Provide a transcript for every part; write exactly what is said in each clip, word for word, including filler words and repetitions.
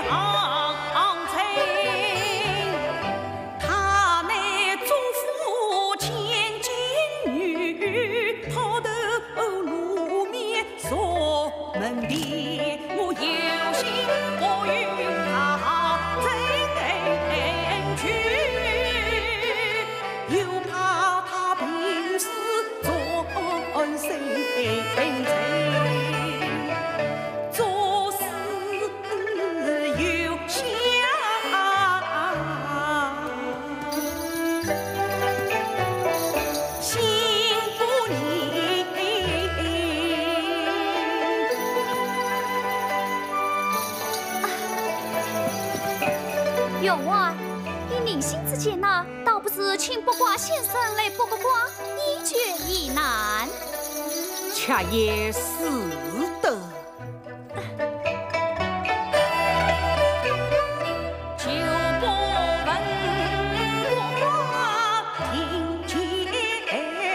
他乃祖父千金女，抛头露面锁门第，我有心我与他争取，又怕他平时转身贼。 员外，以您心之见呐，倒不是请卜卦先生来卜个卦，一决一难。 恰也是的。就不问我听结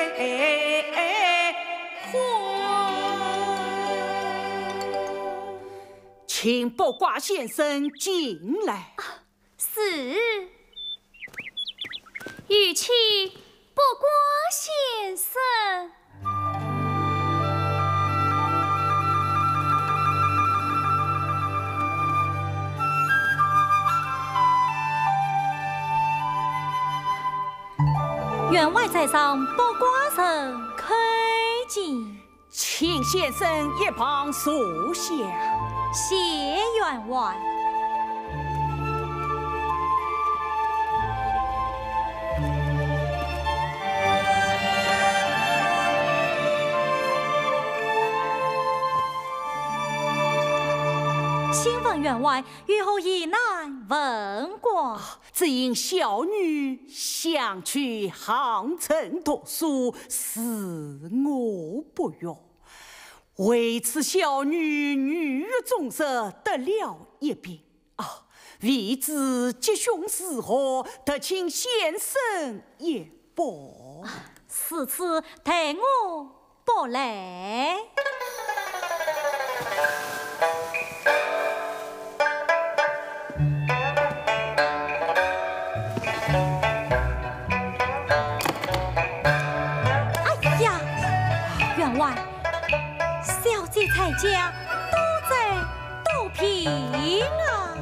婚，请卜卦先生进来。 是，与其卜卦先生。员外在上，卜卦人开进， 请先生一旁坐下。 谢员外。 请问员外，如何以难问卦？ 只因小女想去杭城读书，是我不悦。为此，小女女欲终日得了一病啊！未知吉凶是何，得请先生一卜。 此次待我卜来。 小姐在家多灾多贫啊！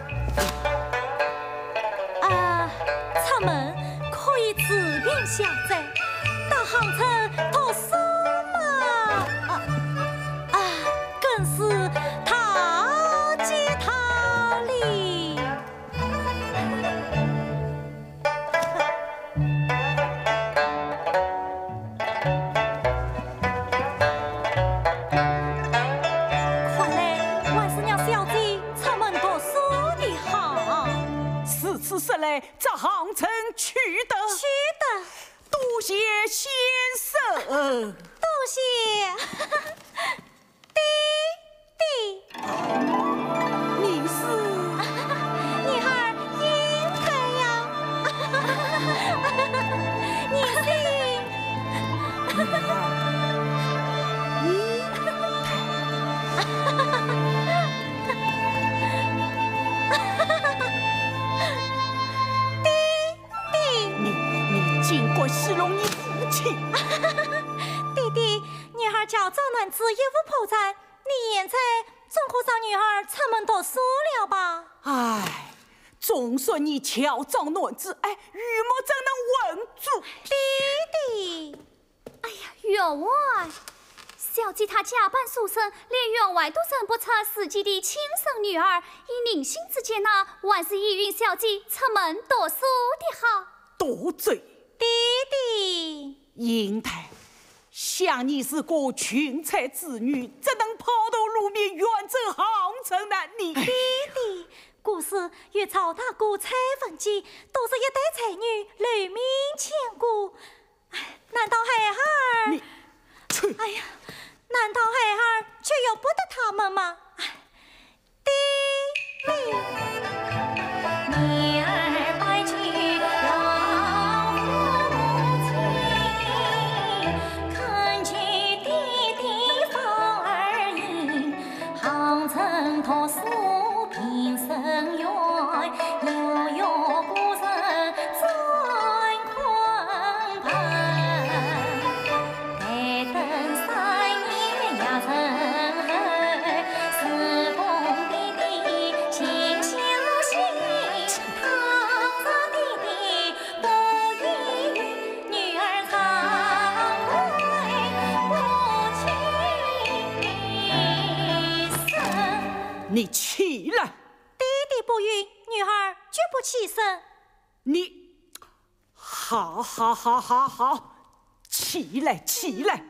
啊，出门可以治病消灾，到杭城读书嘛，啊啊，更是他吉他利。 此时来这杭城取得， 取得， 多谢先生， 多谢弟弟。 你是女儿应该呀，你是女儿经过形容你父亲， 弟弟，女儿叫赵暖子，业务破产，你现在总可让女儿出门读书了吧？ 唉，总说你巧长暖子，哎，玉墨怎能稳住？ 弟弟，哎呀，员外，小姐她假扮书生，连员外都认不出自己的亲生女儿，以宁心之见呐，还是依允小姐出门读书的好。 多嘴。 弟弟， 英台，想你是个群才之女，怎能抛头露面远走杭城呢？你弟弟，故事与曹大哥蔡文姬都是一代才女，留名千古。难道孩儿？ 你去！ 哎呀，难道孩儿却由不得他们吗？弟弟，女儿拜去。 读书平生你起来！ 弟弟不允，女儿绝不起身。 你，好，好，好，好，好，起来，起来！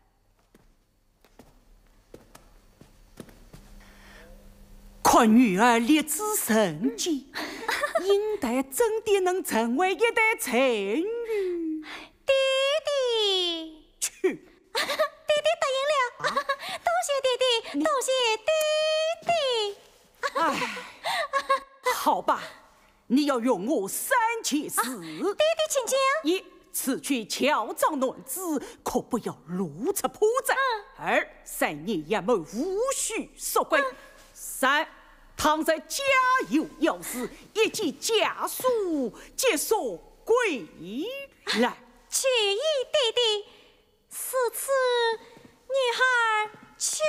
看女儿立志成绩，应该真的能成为一代才女。 弟弟， 去！ 弟弟答应了，多谢弟弟，多谢弟弟。 哎，好吧，你要用我三件事。弟弟请讲。 一，此去乔装男子，可不要露出破绽。 嗯、 二，三年衙门无需索贿。嗯、三，倘在家有要事，一见家属，即索归来。 去意弟弟，此次女孩去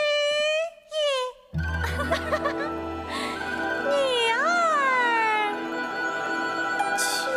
也。女儿去。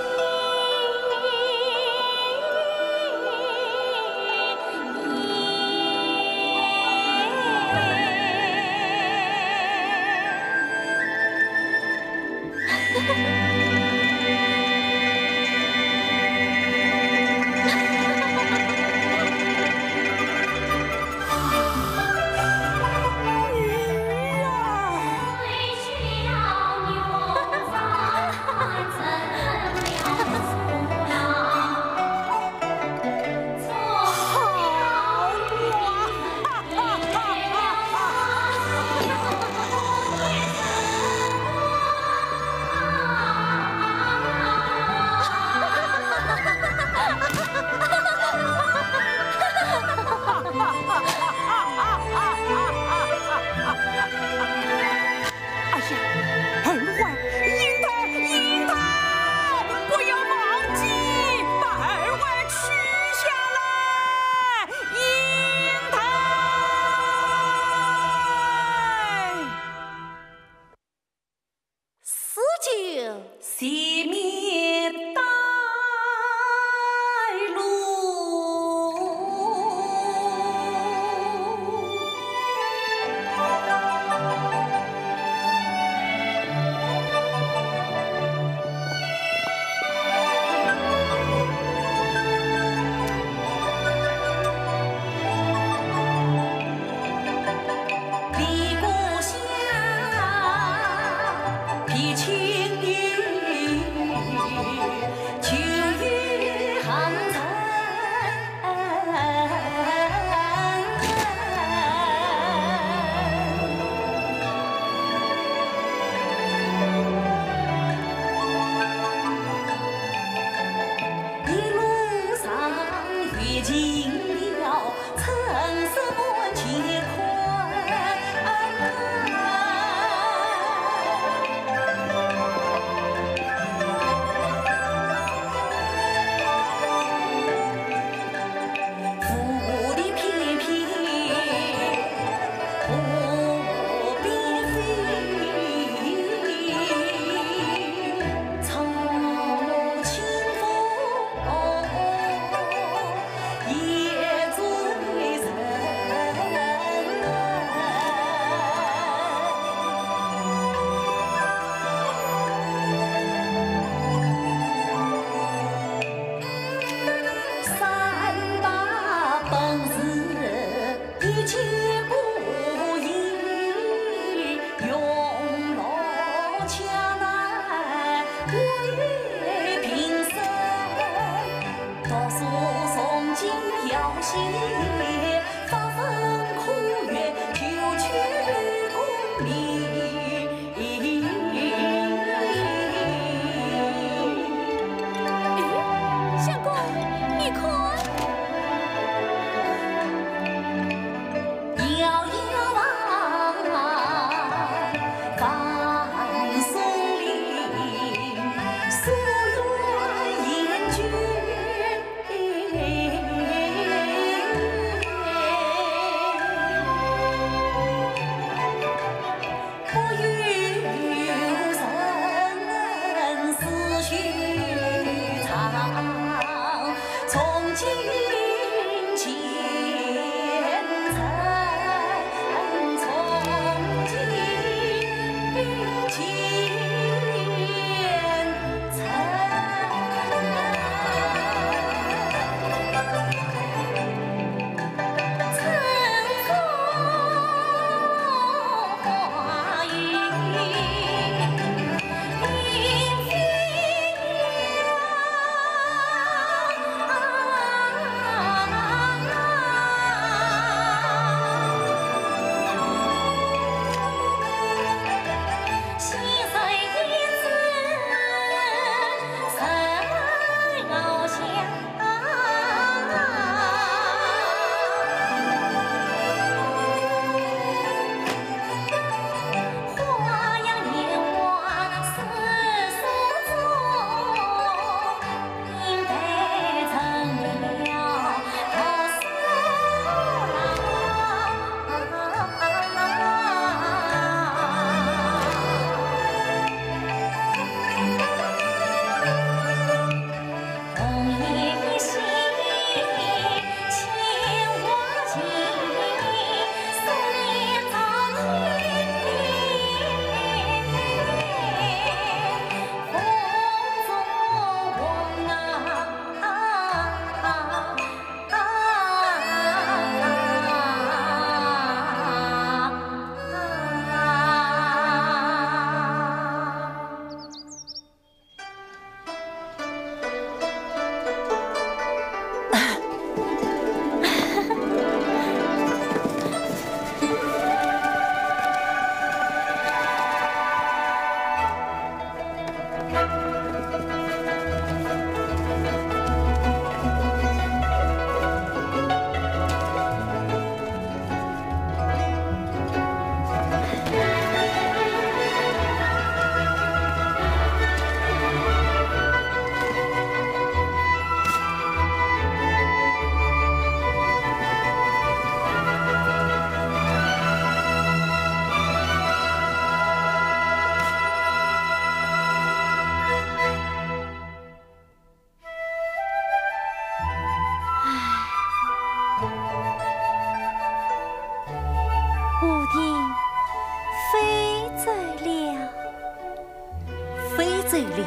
走了。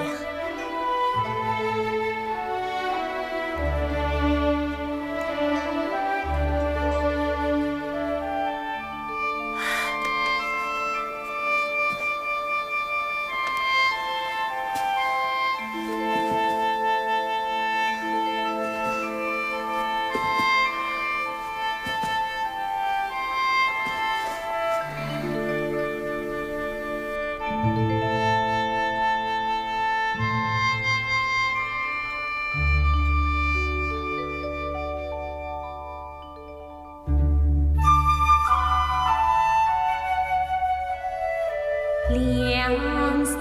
梁山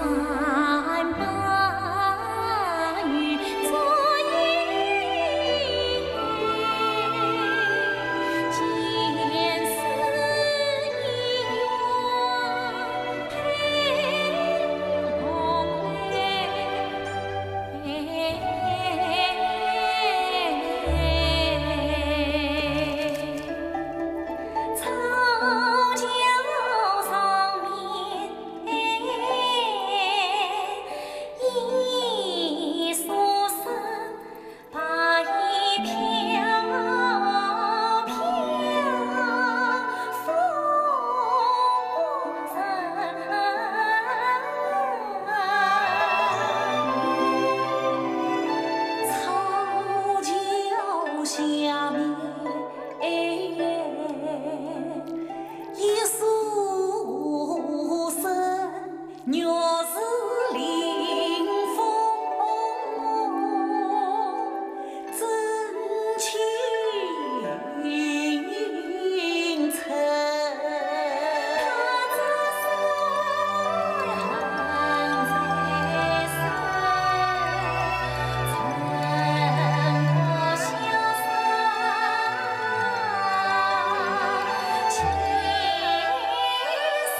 伯与祝英缘，前世姻缘配红莲，草桥上面。一束伞，把衣飘飘风过山。草桥下面，一束伞，若是临风真情云层，他在山在山，曾过萧山，前世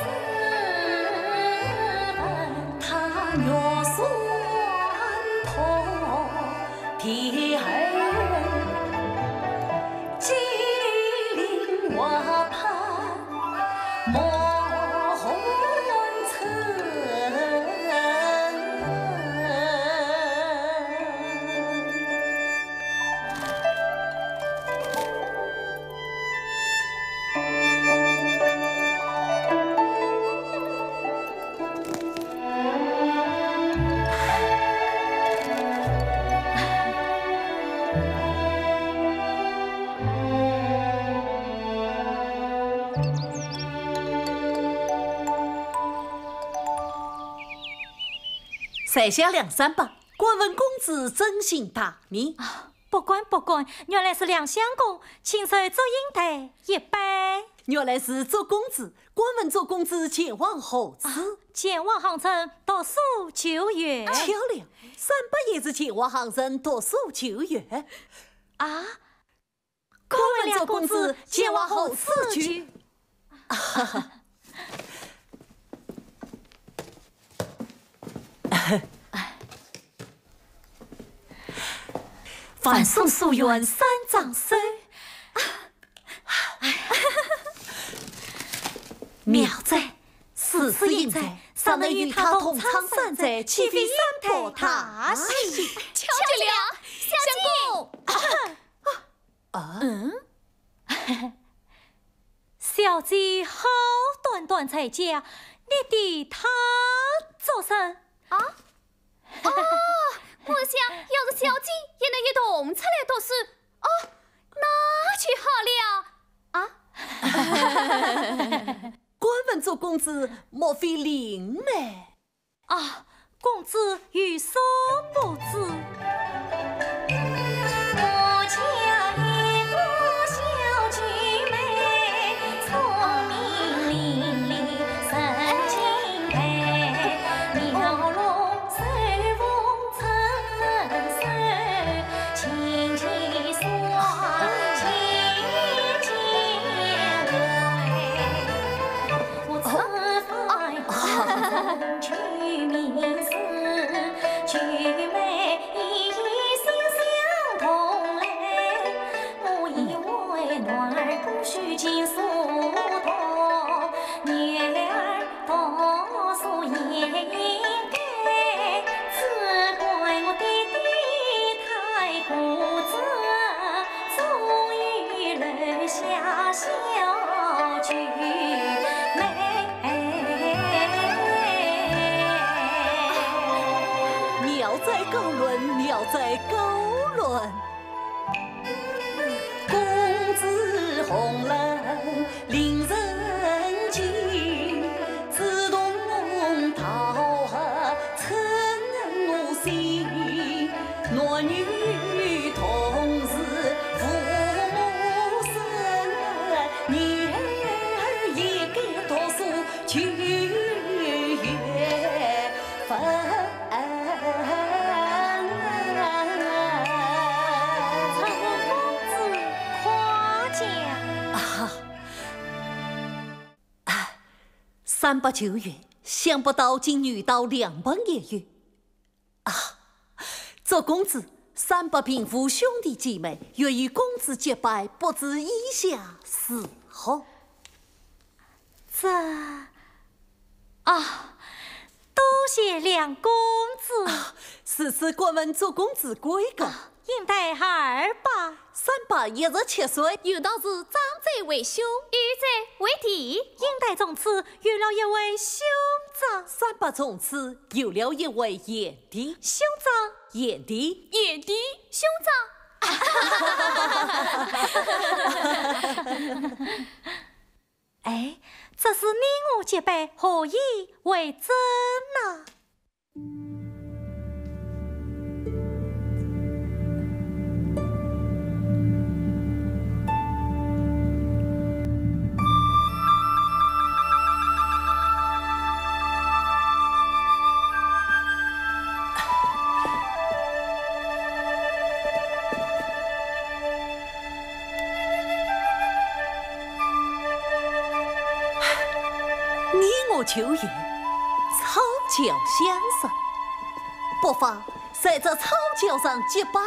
本他若算破天儿，金陵瓦畔莫红尘。 在下梁山伯，官闻公子真心大名。 啊，不管不管，原来是梁相公，请受祝英台一杯。 原来是周公子，官闻周公子前往何处？ 啊、前往杭城读书求学。 巧了，山伯也是前往杭城读书求学。 啊， 官闻周公子前往何处去？啊凡所所愿三藏手，妙哉！此次应在，尚能与他同苍山寨，岂非山破他喜？ 乔治良，相公。 啊， 嗯，小姐好端端才嫁，你对他做甚？ 啊？哦，我想要是小姐也能一同出来读书，哦，那就好了。啊？ 官闻周公子莫非灵媒？ 啊，公子有所不知。 我家一个小姐妹，聪明伶俐，神经美，妙容随风成手，琴棋耍，琴棋会。我此番杭州取名字，取美。 在高论，鸟在高论。公子红蓝令人敬，自动桃花称我心。男女同是父母生，女儿也该读书去学分。三八九月，想不到竟遇到两本夜雨啊！做公子，三八贫富兄弟姐妹愿与公子结拜，不知意下是何？ 这啊，多谢两公子。 啊，是是过问做公子规格。啊， 应待二八。 三八一十七岁， 有道是长者为兄，幼者为弟。 应待从此有了一位兄长。 三八从此有了一位燕弟。 兄长， 燕弟， 燕弟，兄长。哎，这是你我结拜，何以为真呢？ 秋月草桥相识，不妨在这草桥上结拜。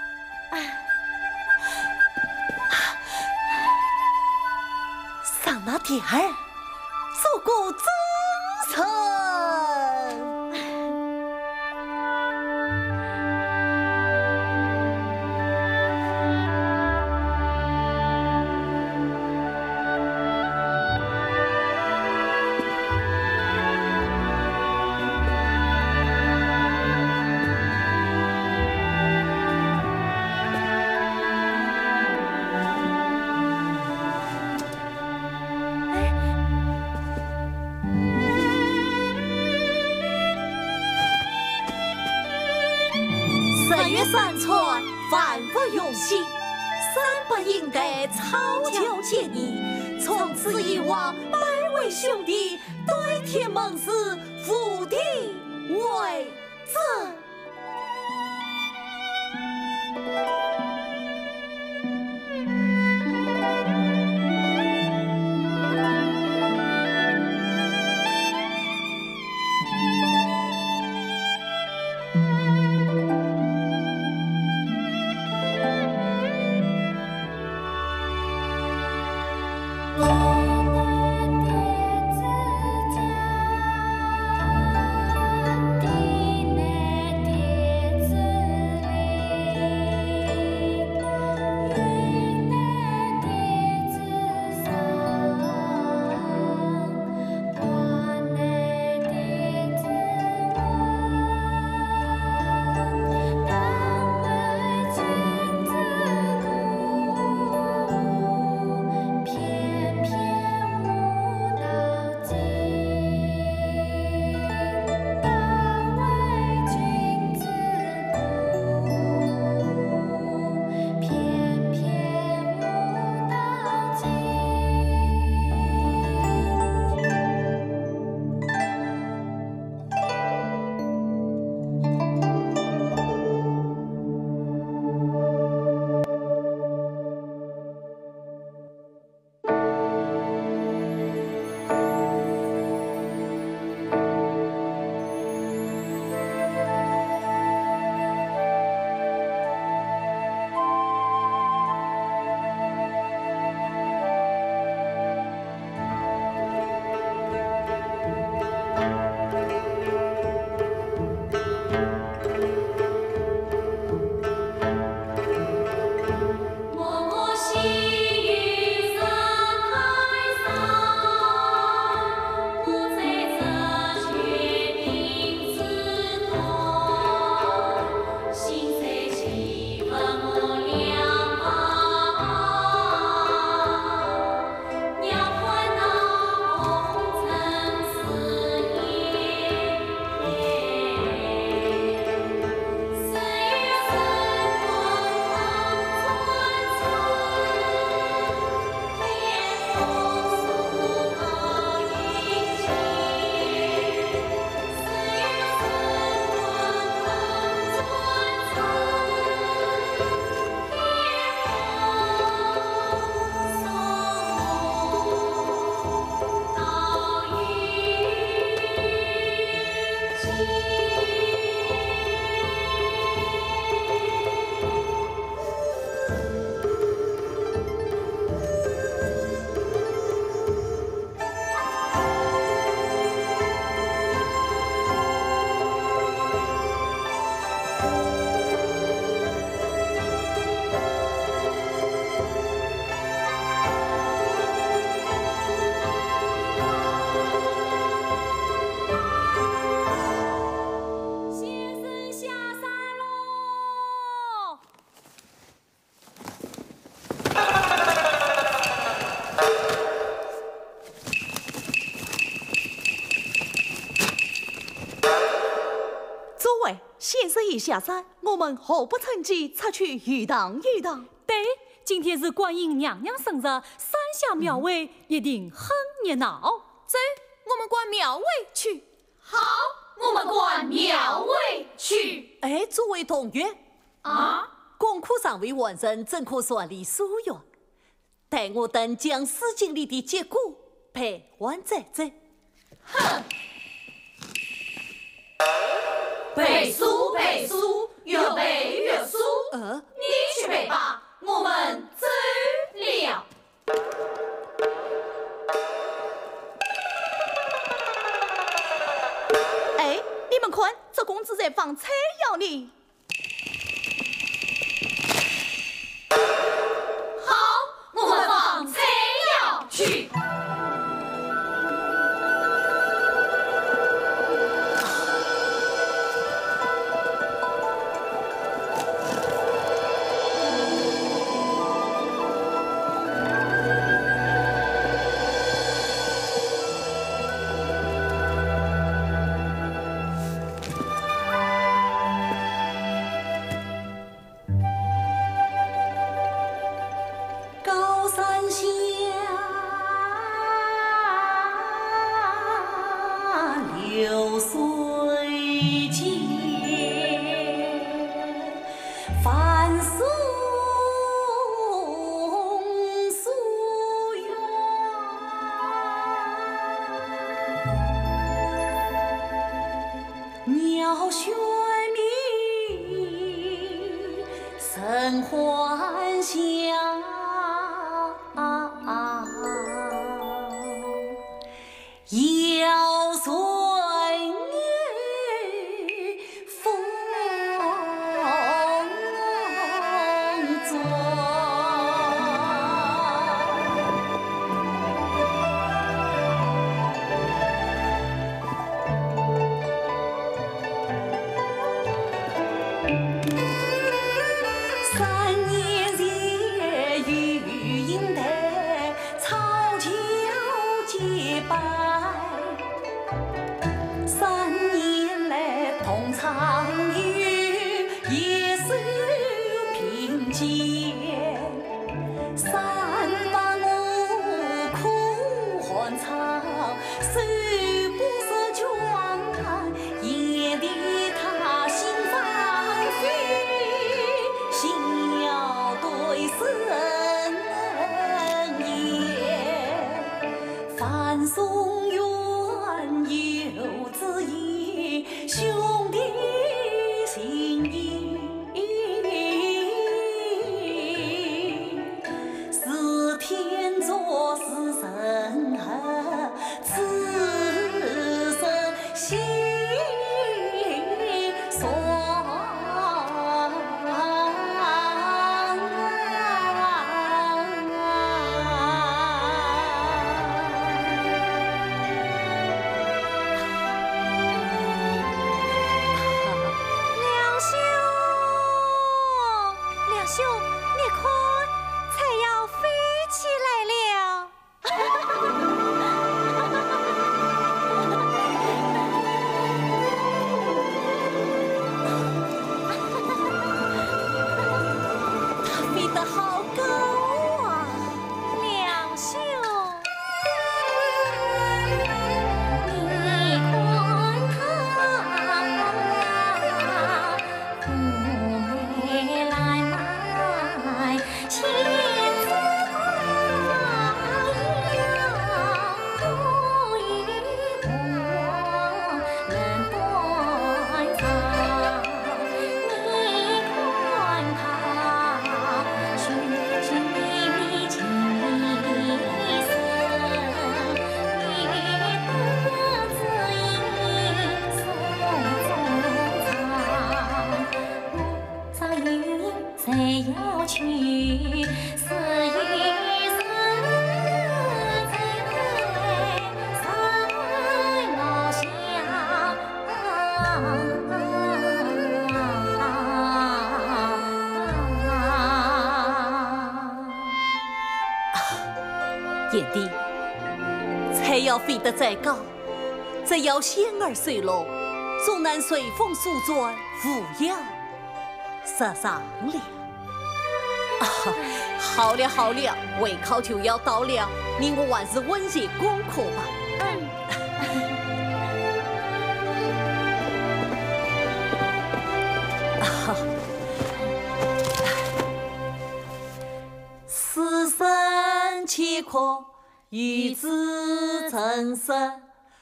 上那点儿，做个真诚。山川万物用心，三八应该草桥见你。从此以往，百位兄弟对天盟誓，负地为证。 诸位，先生已下山，我们何不趁机出去游荡游荡？ 对，今天是观音娘娘生日，山下庙会一定很热闹。 走，我们逛庙会去。好，我们逛庙会去。 哎，诸位同学， 啊， 功课尚未完成，怎可顺利书院？待我等将诗经里的结果背完再走。 哼！背书背书，越背越书。 呃， 你去背吧，我们走了。 哎，你们看，这公子在放菜肴呢。 好，我们放菜肴去。 高山下，流水间，繁松树远，鸟喧鸣，声唤响。摇水风转，三年前玉英台，草桥结拜。三年来同苍雨，夜宿并肩。三把我苦寒肠，手不识拳，眼里他心翻飞，笑对生言，翻松远。有知意，兄弟情谊，是天作是人和，此生心酸。 兄，你看，菜要飞起来了。 它飞得好高啊， 两兄。 谁要去？是一生在在老乡。 燕弟，菜要飞得再高，只要仙儿随落， 总难随风诉转，扶摇十上了。啊，好了好了，会考就要到了，你我还是温习功课吧。 嗯。 师生契阔，与子成声。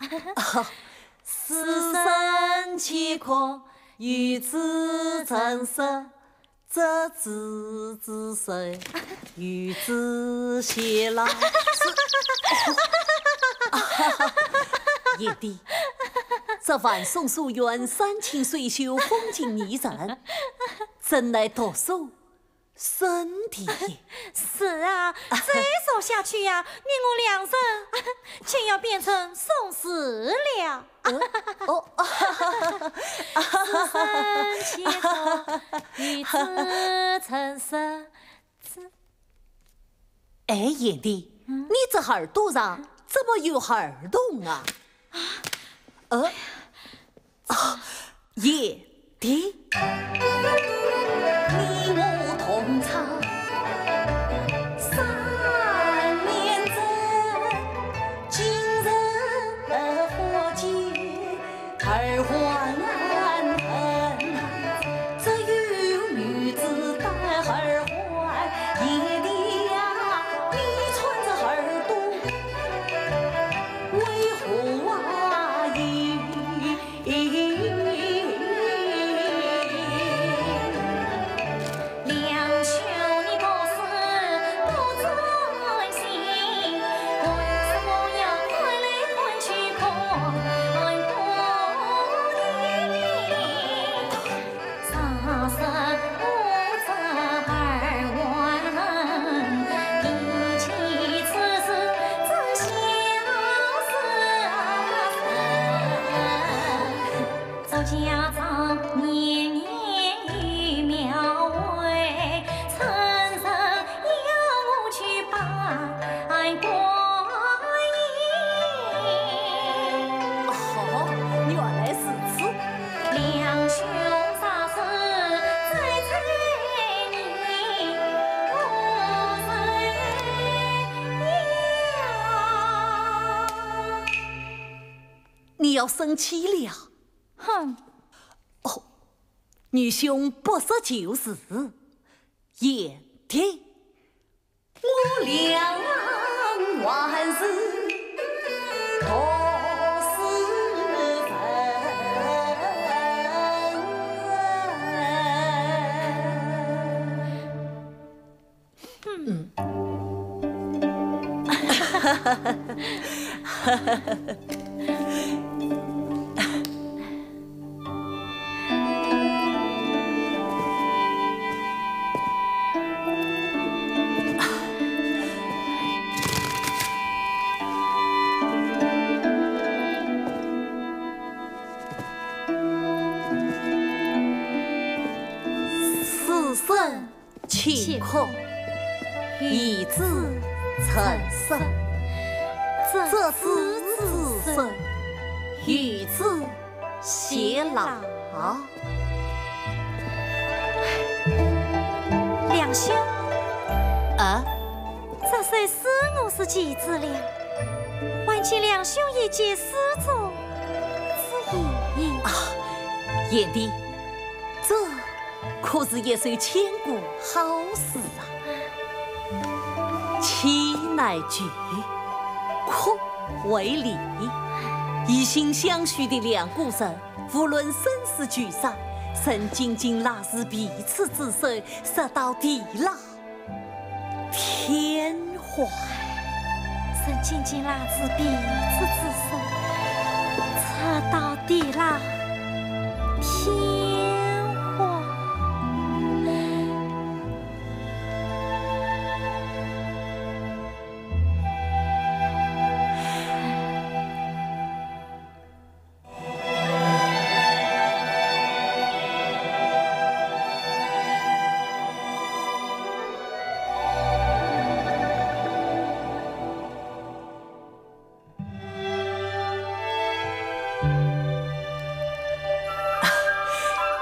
师生契阔，与子成声。这子之身，与子偕老。燕帝，这万松书院山清水秀，风景宜人，真乃读书圣地也。 是啊，再说下去呀、啊，你我两人全要变成宋氏了。 哦， 师生契阔，与子成声。 哎，燕帝，嗯、你这耳朵上怎么有耳洞啊？呃，啊，燕帝，你我同唱三年整，今日何解二还恨？这有女子带儿还，夜里呀，你穿着耳洞，为何啊？ 两兄你不是不专心，为什么要快来快去看过年？三生无责二万，一起此事怎相思？周家长年年与庙会，趁人要我去拜观音。 哦，原来是此。 两兄啥事在催你，我谁呀？ 你要生气了？ 哼！ 哦，女兄不识旧事，燕帝，我两万事多是分。嗯，哈哈哈哈哈！师生契阔，与子成声。这子之身，与子偕老。 两兄， 啊， 这虽是我是继子了，还请两兄一见师祖之意。 啊，燕帝，这可是一首千古好诗啊！其乃句，哭为礼。一心相许的两股人，无论生死聚散，曾紧紧拉住彼此之手，直到地老天荒。 曾紧紧拉住彼此之手，直到地老天荒。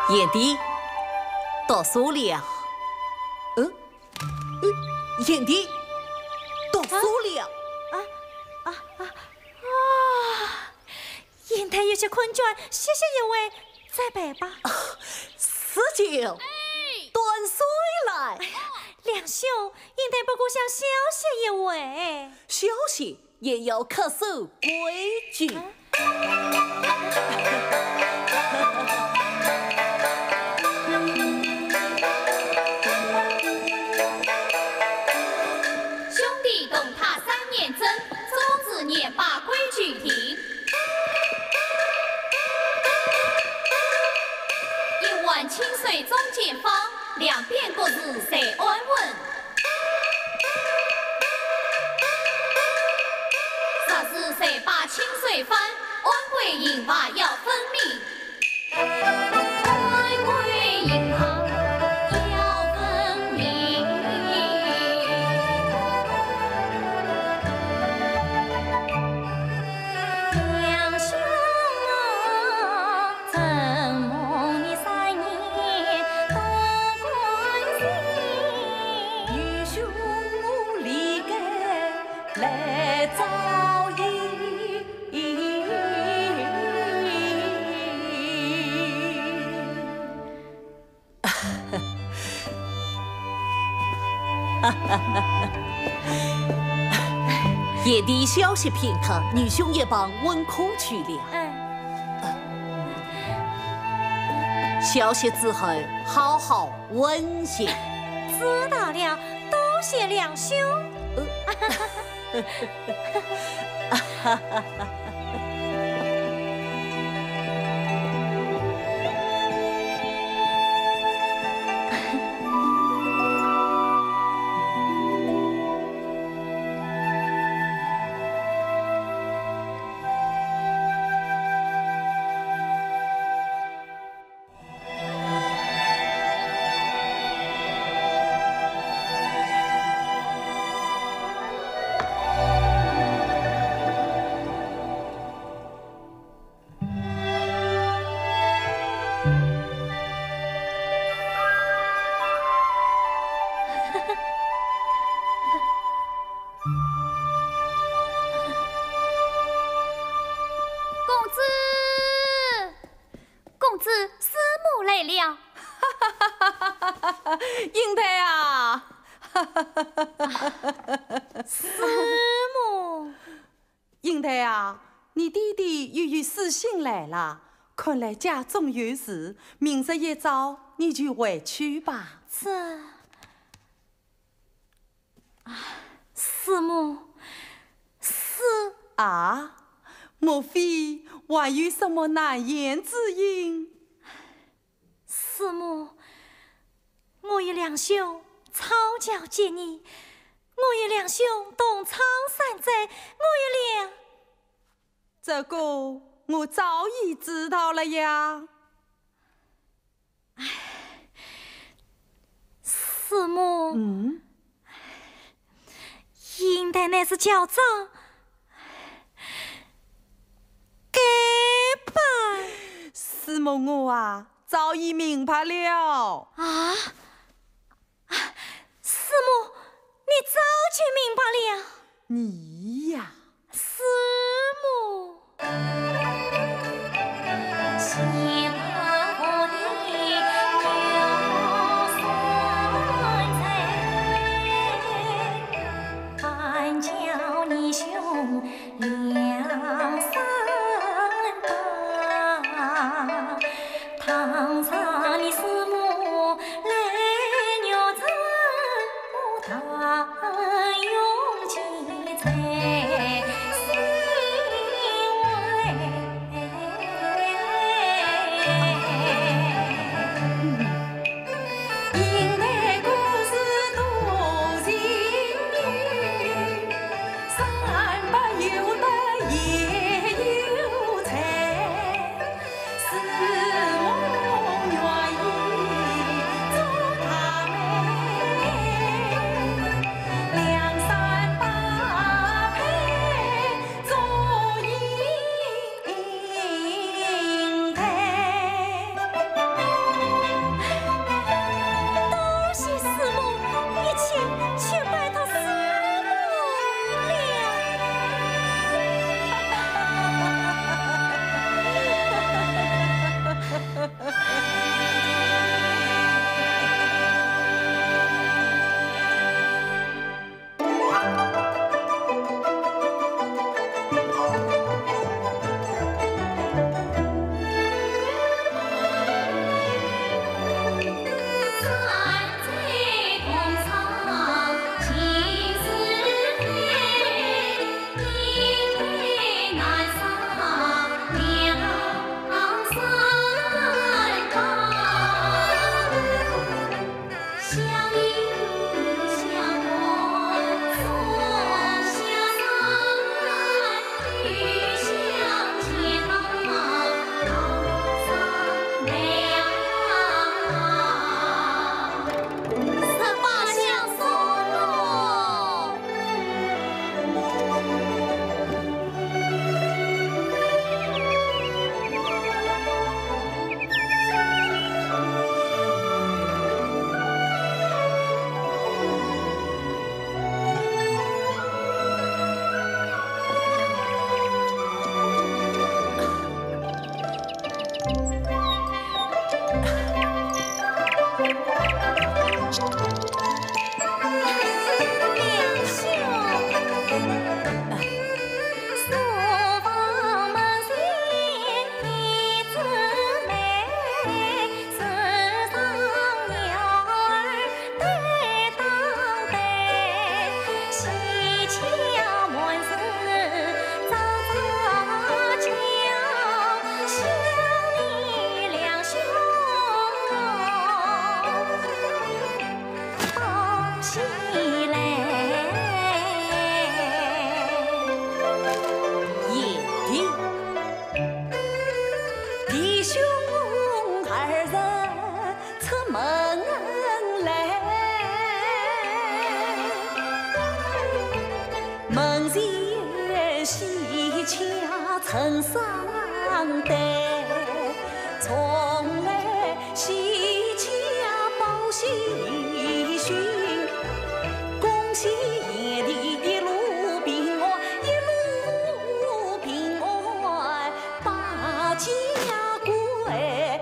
燕弟，读书了。嗯，燕弟，读书了。 啊啊啊啊！燕太有些困倦，歇歇一会再背吧。 四舅，端水来。 两兄，燕太不过想休息一会。 休息也要恪守规矩。 兄弟动他三年增，宗子年把规矩停。一碗清水中间放，两边各自谁安稳。啥是谁把清水翻，安归银把要分明。安归银行要分明。 两兄啊，怎么你三年多关心？ 女兄我离开来早已。燕弟休息片刻，女兄也帮温空去了。 嗯， 休息之后，好好温习。 知道了，多谢两兄。 英台啊， 师母， 英台啊，你弟弟又有事情来了，看来家中有事，明日一早你就回去吧。 这，啊，师母，是啊，莫非还有什么难言之隐？ 师母，我与两兄草教结义，我与两兄同窗山寨，我与两…… 这个我早已知道了呀。 师母， 嗯， 应该乃是教长，该吧？ 师母我啊，早已明白了。 啊！师母，你早就明白了。 你呀， 师母，前方的牛山寨，俺叫你兄两三把，堂上的师母来鸟子大用钱财心为。因为故事多情女，三八有得也有财，师母。 出门来，门前喜鹊成双对，从来喜鹊报喜讯，恭喜爷弟一路平安，一路平安把家归。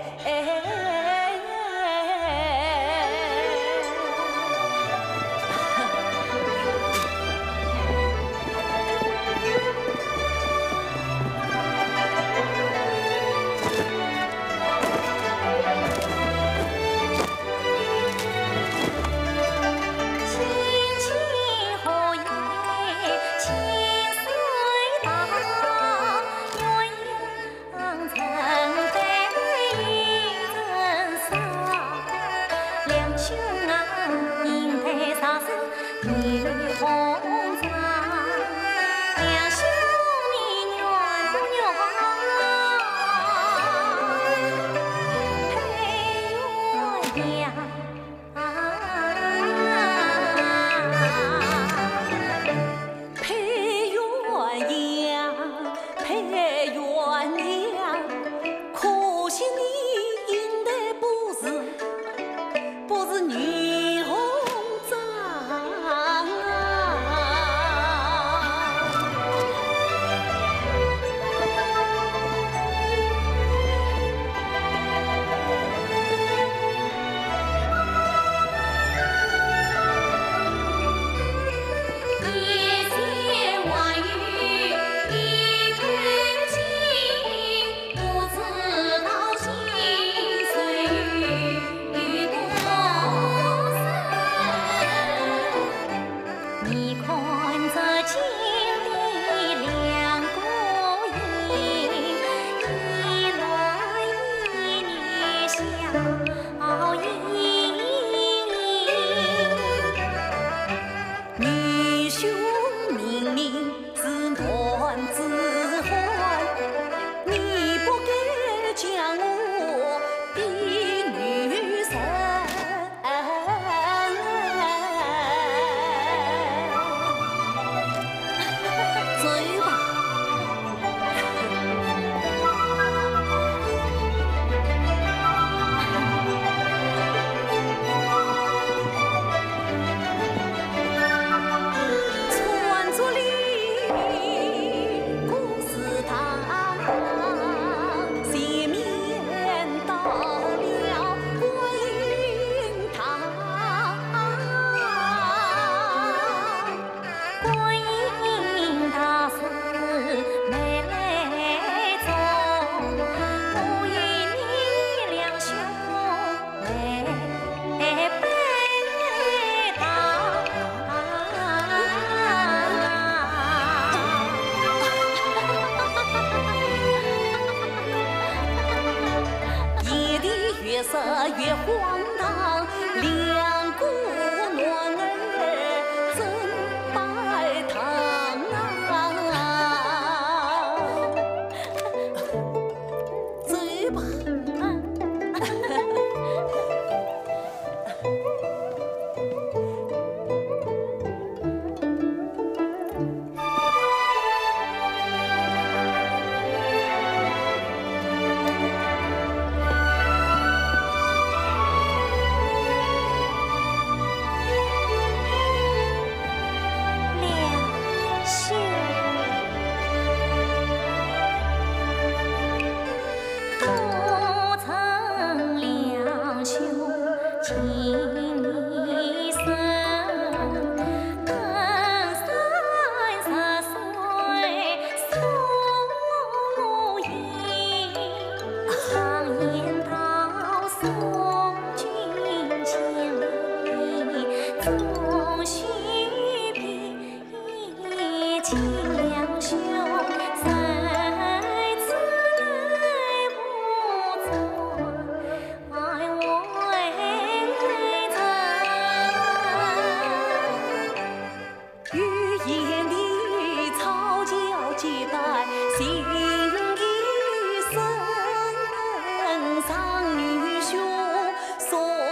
色越荒唐，两股暖儿真摆堂啊！走吧。送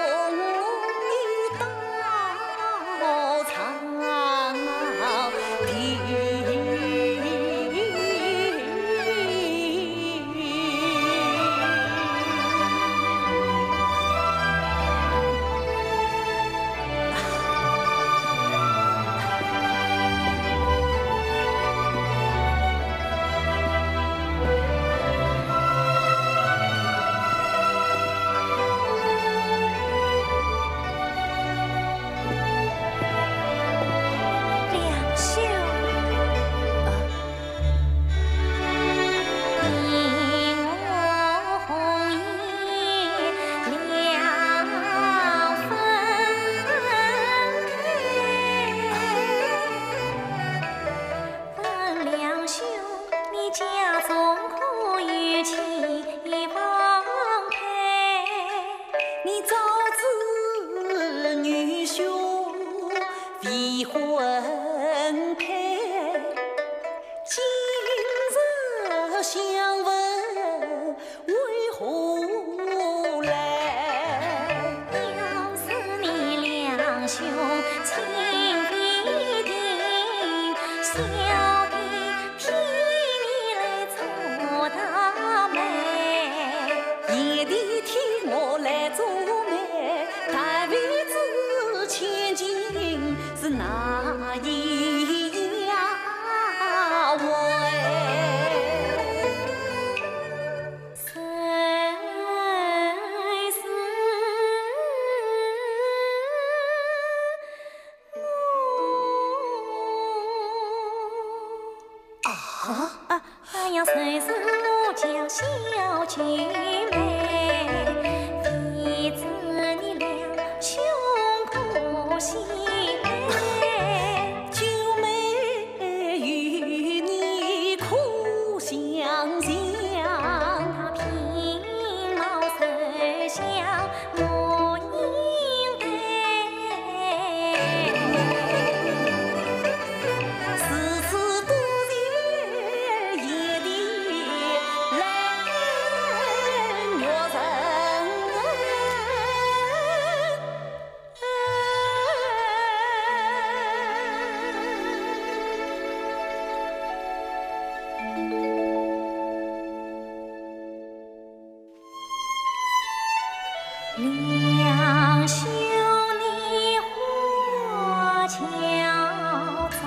你早知女兄未婚配，今日相问为何来？ 要是你两兄情必定，小弟替你来做大媒。 爷弟替我来做媒，但未知千金是哪一呀位？ 谁是我？啊！哎呀，谁是我家小姐妹？一知你俩兄可惜配， 九妹与你苦相相。 他品貌色相我应配。 世事多谢爷弟来虐人。两兄你花巧造，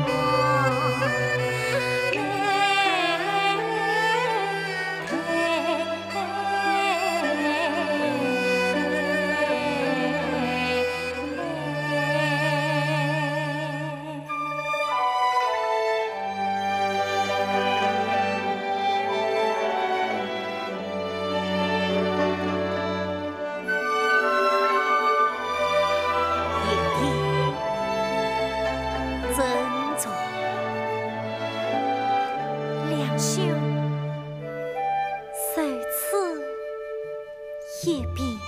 两兄受此一别。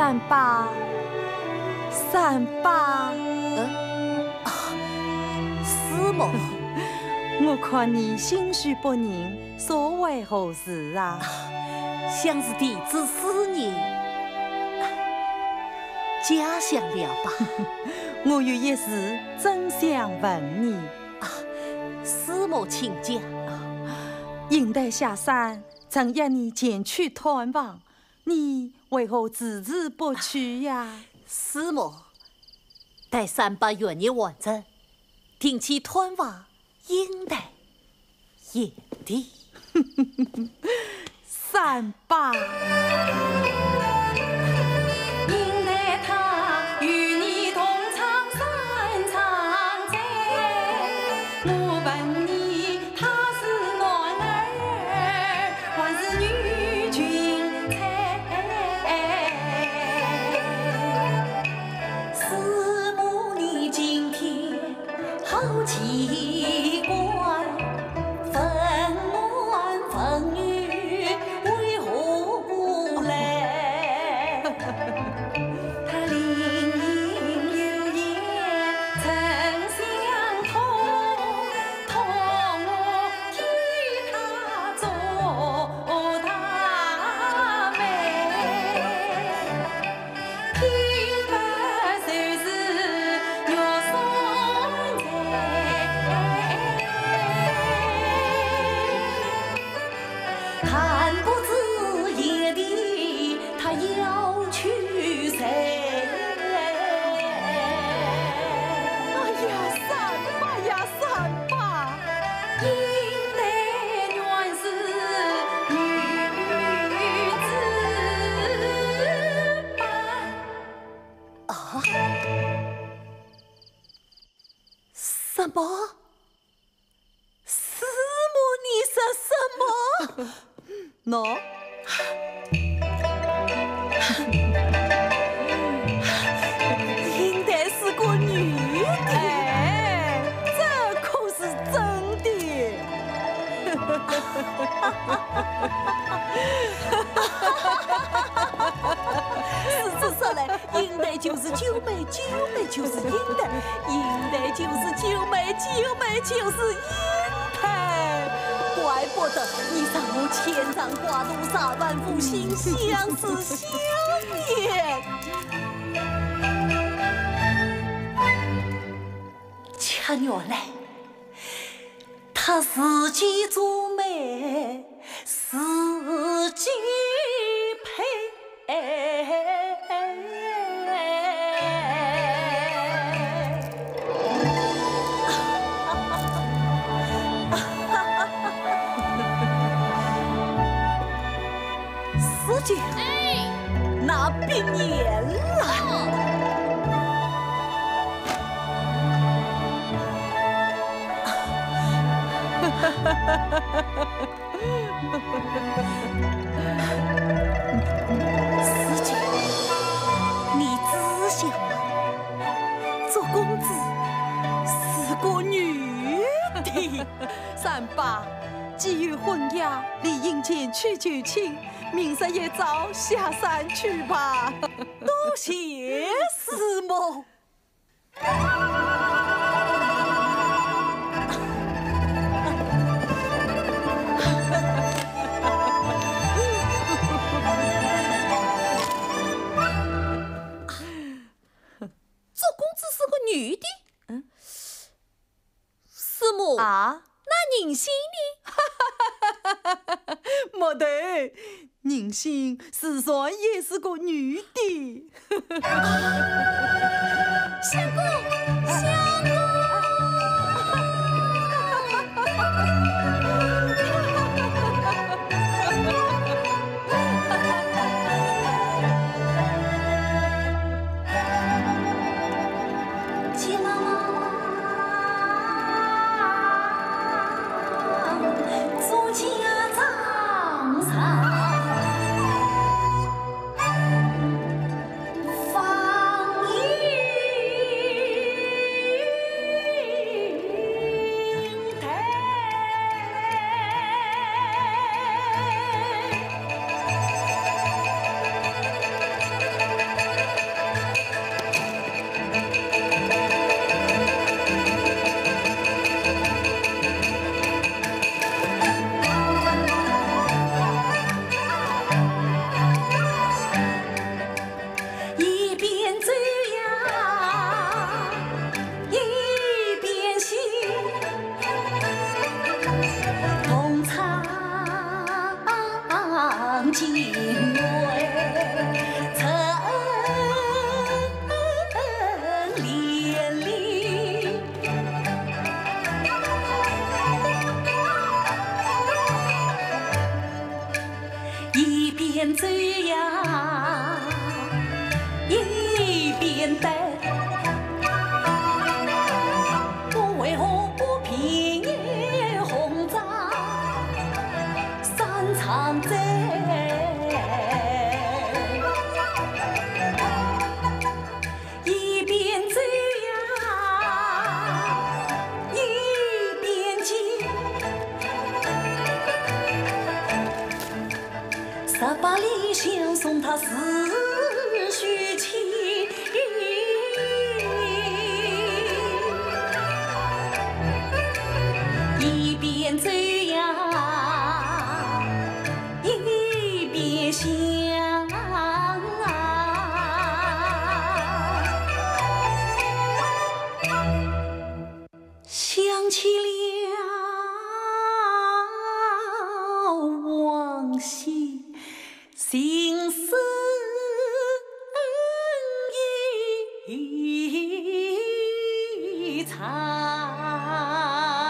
三八，三八， 嗯，啊，师母， 我看你心绪不宁，所为何事啊？ 想是弟子思念家乡了吧？ 我有一事真想问你。 啊，师母请讲。 应待下山，曾约你前去探望，你为何迟迟不去呀？ 师母，待三八元年完成，定期探望，应待也的。 三八。 奇怪，分暖分雨为何来？他灵隐有言曾相通，托我替他做大媒。平白虽是若送叹不知夜里他要去谁？ 哎呀，三八呀，三八， 应得原是女子般。啊！什么？师母，你说什么？ 喏， 应该是个女的。 哎，这可是真的。 事实上呢，应该就是九妹，九妹就是应该，应该就是九妹，九妹就是应该。怪不得你让我千丈挂肚，杀万夫心，相思相念。恰原来他自己做媒，自己配。师姐，那毕业了。师姐，你知晓吗？做公子是个女的。 三八，既有婚约，理应前去就亲，明日一早下山去吧。 多谢师母。做公子是个女的，嗯，师母啊， 那宁心呢？ 没得，宁心事实也是个女的。 相公，相公。放一心为曾连理，一边走呀一边等，我为何不平夜红帐三场针？一边走呀一边记，十八里相送他思绪起。一边走呀一边想，想起了往昔，心思一场。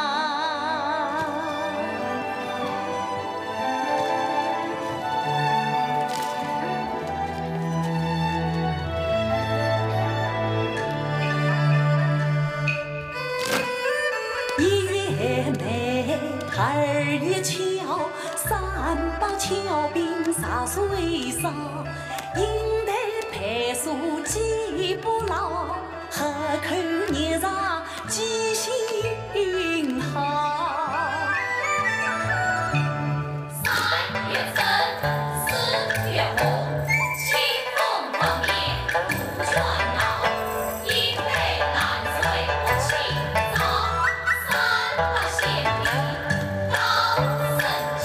一月梅，二月巧，三八巧并洒水上，应得配属记不牢，何口捏上记心好。 三月春，四月红，清风狂野不喧闹，一杯烂醉不清早，三八贤弟高声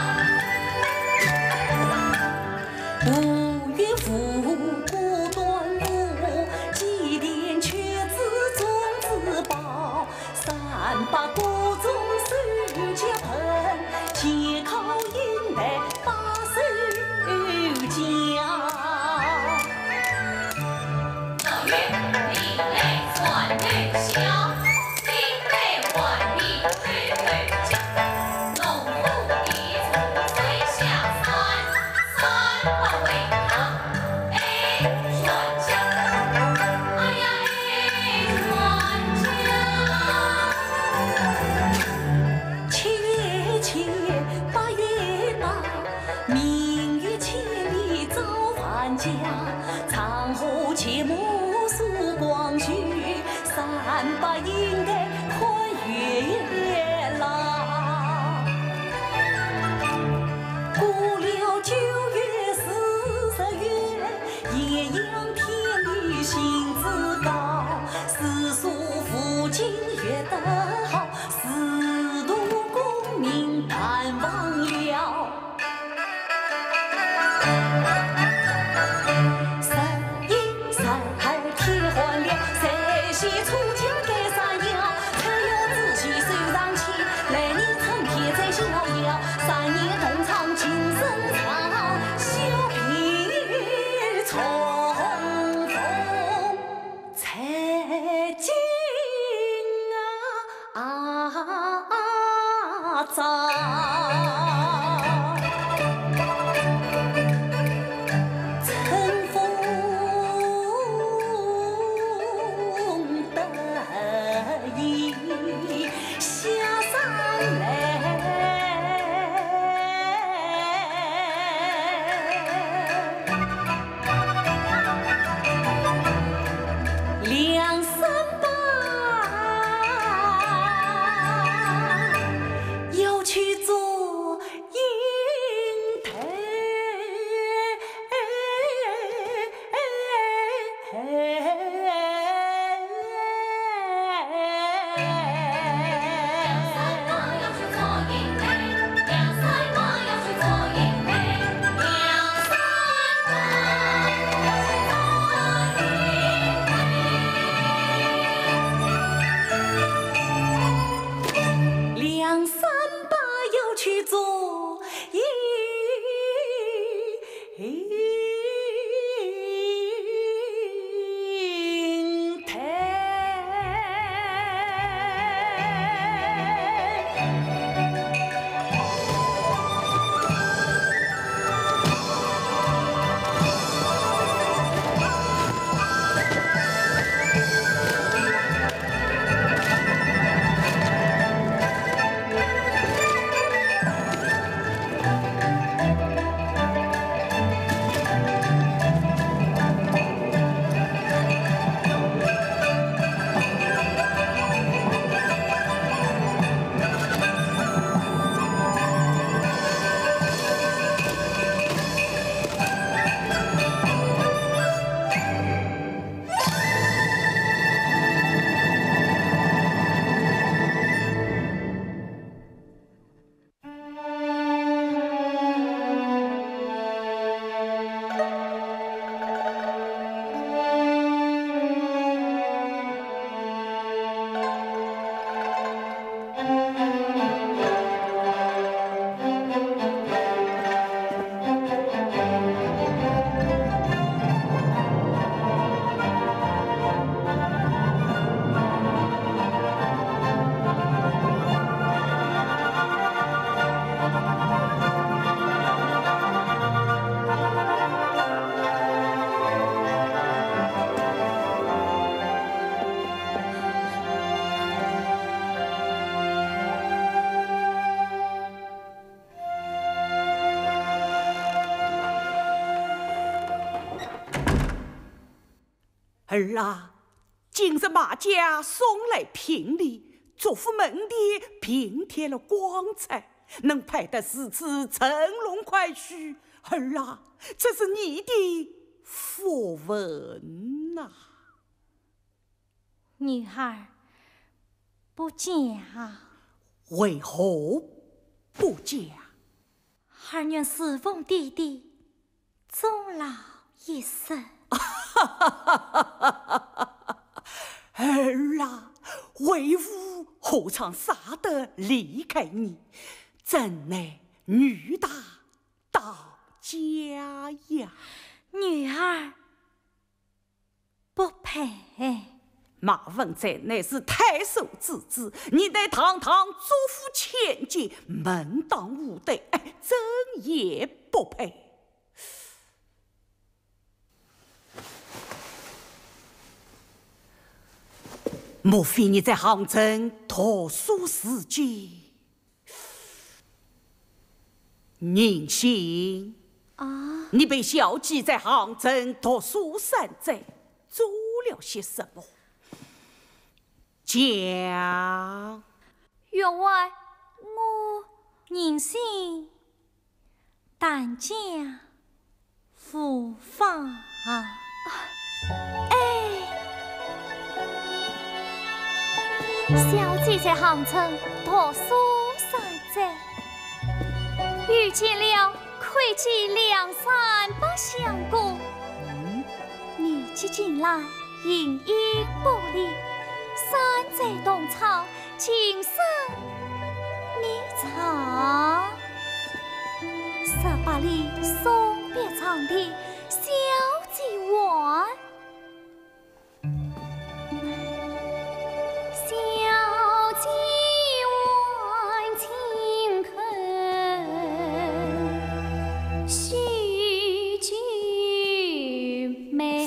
讲。 五月伏，过端午，祭奠却自种子宝，三八谷中手接盆，皆靠应得把手讲。 正月里雷传女响，兵备万里去去讲。农夫地处水下山，三八为他哎传讲。哎呀哎传讲。 七月七，八月八，明月千里早还家，长河切莫诉光绪，三八应该宽月郎。过了九月四十月，艳阳天里兴致高，四书附近阅得好，四度功名盼望了。三一三二铁换了，三西出江盖山腰， 儿啊，今日马家送来聘礼，祝福门第平添了光彩，能派得如此乘龙快婿。儿啊，这是你的福分呐、啊！ 女儿不嫁， 为何不嫁？ 儿愿侍奉弟弟终老一生。 儿啊，为父何尝舍得离开你？真乃女大当家呀！ 女儿不配。 马文才乃是太守之子，你乃堂堂祖父千金，门当户对，哎，真也不配。莫非你在杭城读书时期，宁信啊？ 你被小姐在杭城读书山寨做了些什么？讲。 员外，我宁信但见伏法。哎，小姐在杭城读书山寨，遇见了会稽梁山伯相公，你即进来应应不理。山寨洞草，情深迷藏，十八里送别场地，小姐玩，小姐玩情恳，须君美。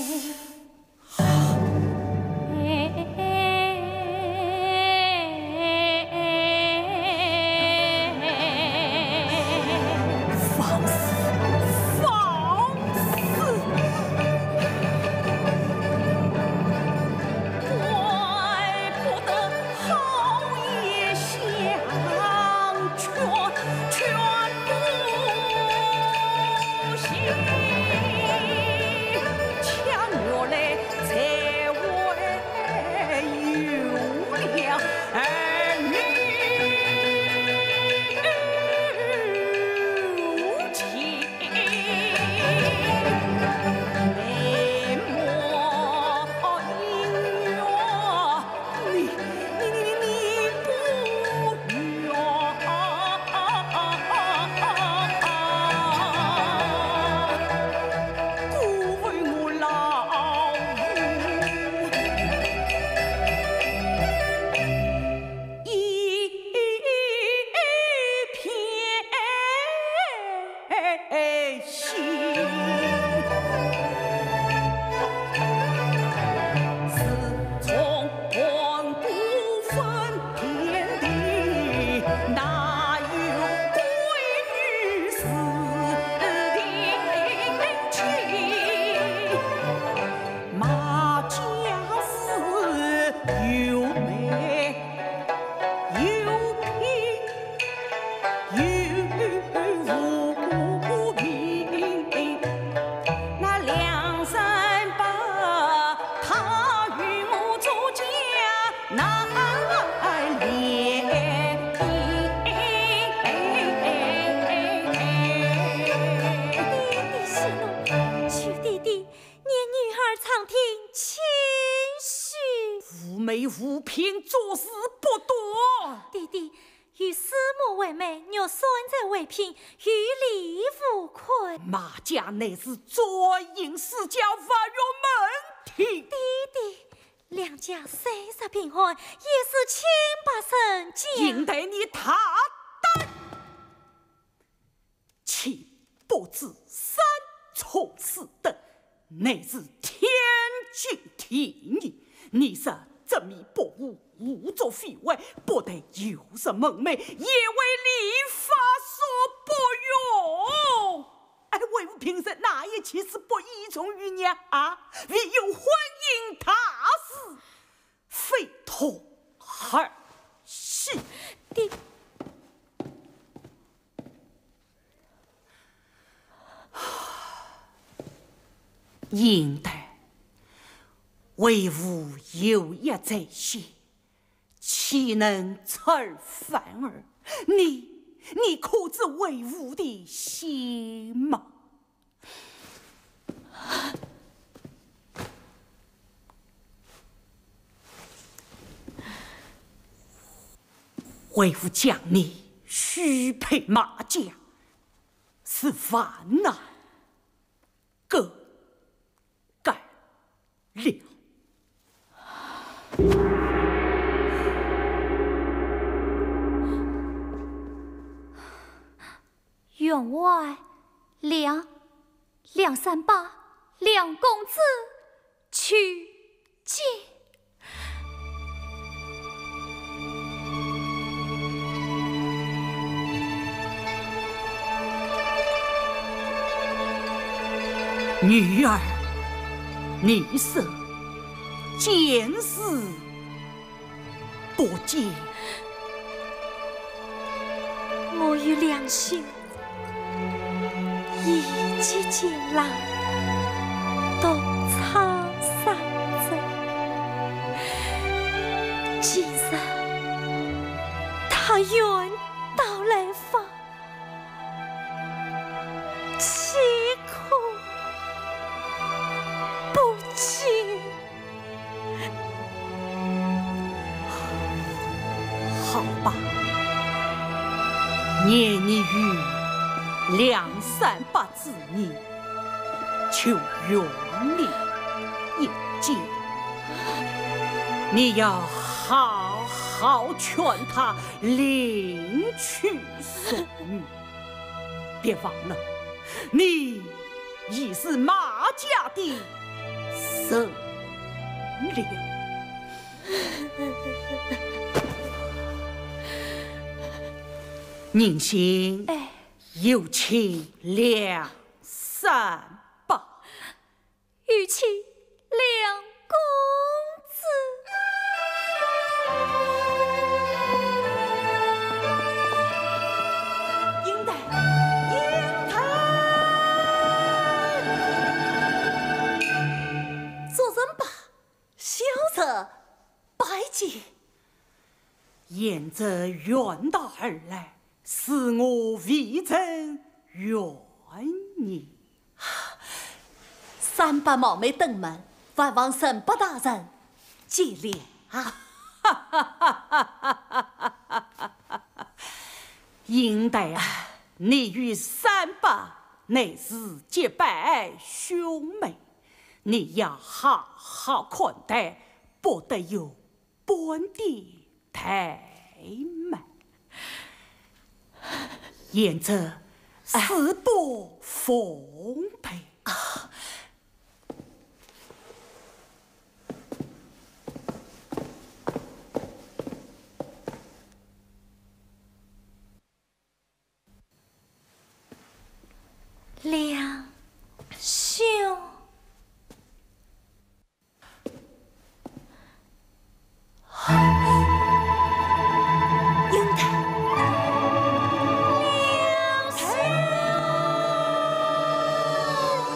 息怒，求弟弟念女儿常听谦虚。 妩媚无品，做事不多。 弟弟与师母为媒，若孙在为聘，于理无愧。 马家乃是左营世家法院门庭。 弟弟，两家虽是平安，也是清白圣家。 应得你他胆，岂不知三从四德，乃是天经地义。你是正迷不悟，无作非为，不得有失门楣，也为礼法所不容。哎，为吾平生哪一起是不依从于娘啊？唯有婚姻大事，非同儿戏。 弟， 应得为吾有一在先，岂能出尔反尔？你你可知为吾的心吗？为吾将你许配马家，是烦难各干了。 员外，梁梁三八，梁公子去见。 女儿，你是见死不见。 我与梁兄一结结郎，都苍山者。今日他远道来访，岂可不见？ 好吧，念你与梁三八之孽，求永历一见。你要好好劝他另娶淑女，别忘了，你已是马家的生灵。宁心哎， 有请梁三八， 与其梁公子。 应得，应得。 做人吧，小者拜见。 沿着远道而来，是我未曾怨你。 三八冒昧登门，万望神八大人见谅啊！ 应得啊，你与三八乃是结拜兄妹，你要好好看待，不得有半点怠慢。沿着四不奉陪啊！ 梁兄， 应得。 梁兄。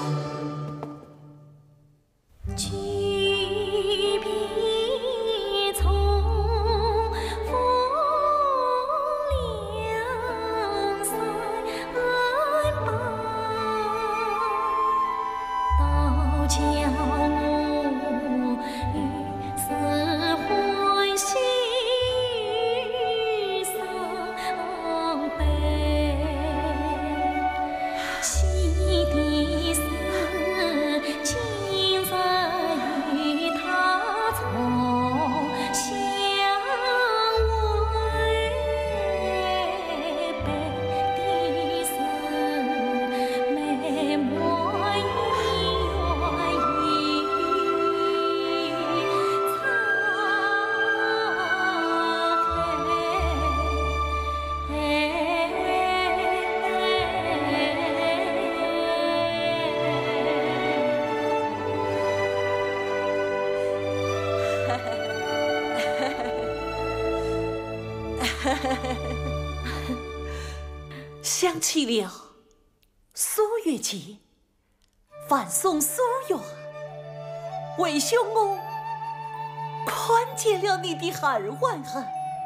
想起了苏月节，范送苏月，为兄我宽解了你的二万恨，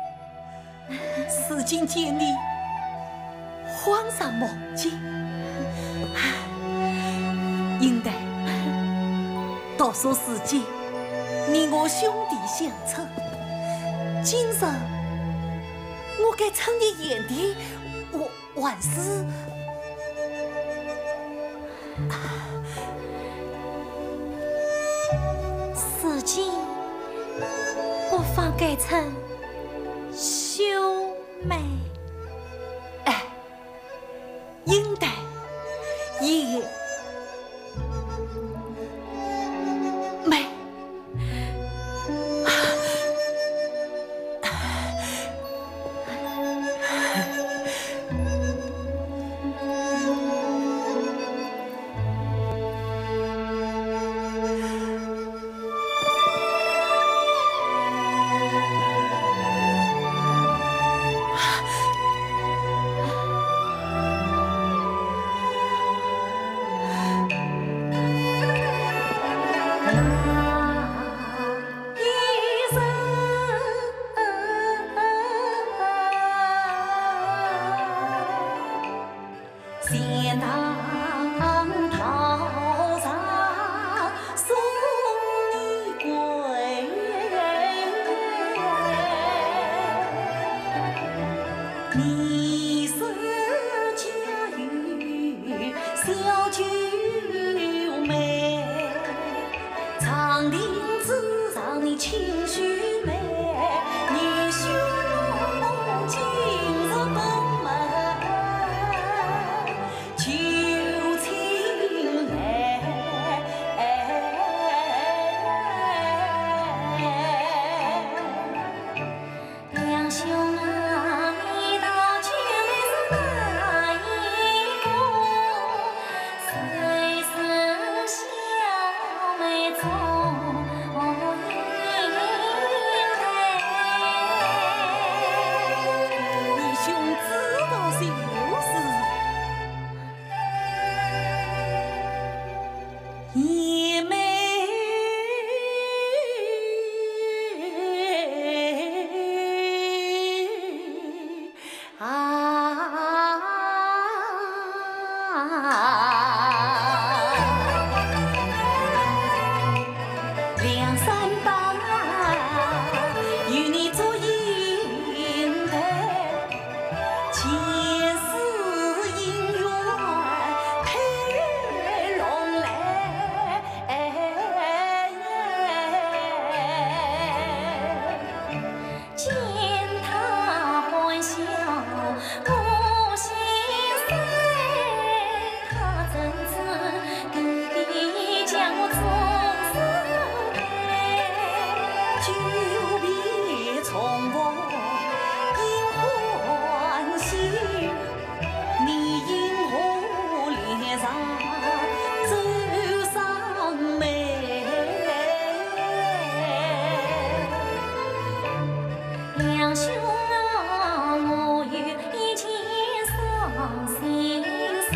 如今见你恍然梦境，应得到说时间，你我兄弟相称，今日我该趁你眼底，我万事。 如今不妨改成兄妹。 哎，应得也美。 先当朝上送你归，你是家喻小九妹，长亭之上你情绪美，你许我今日登门。梁山伯与你做姻配，前世姻缘配龙来，见他欢笑我心碎，他怎知故地将我终久别重逢应欢喜，你因何脸上走上眉？两兄啊，我有一件伤心事，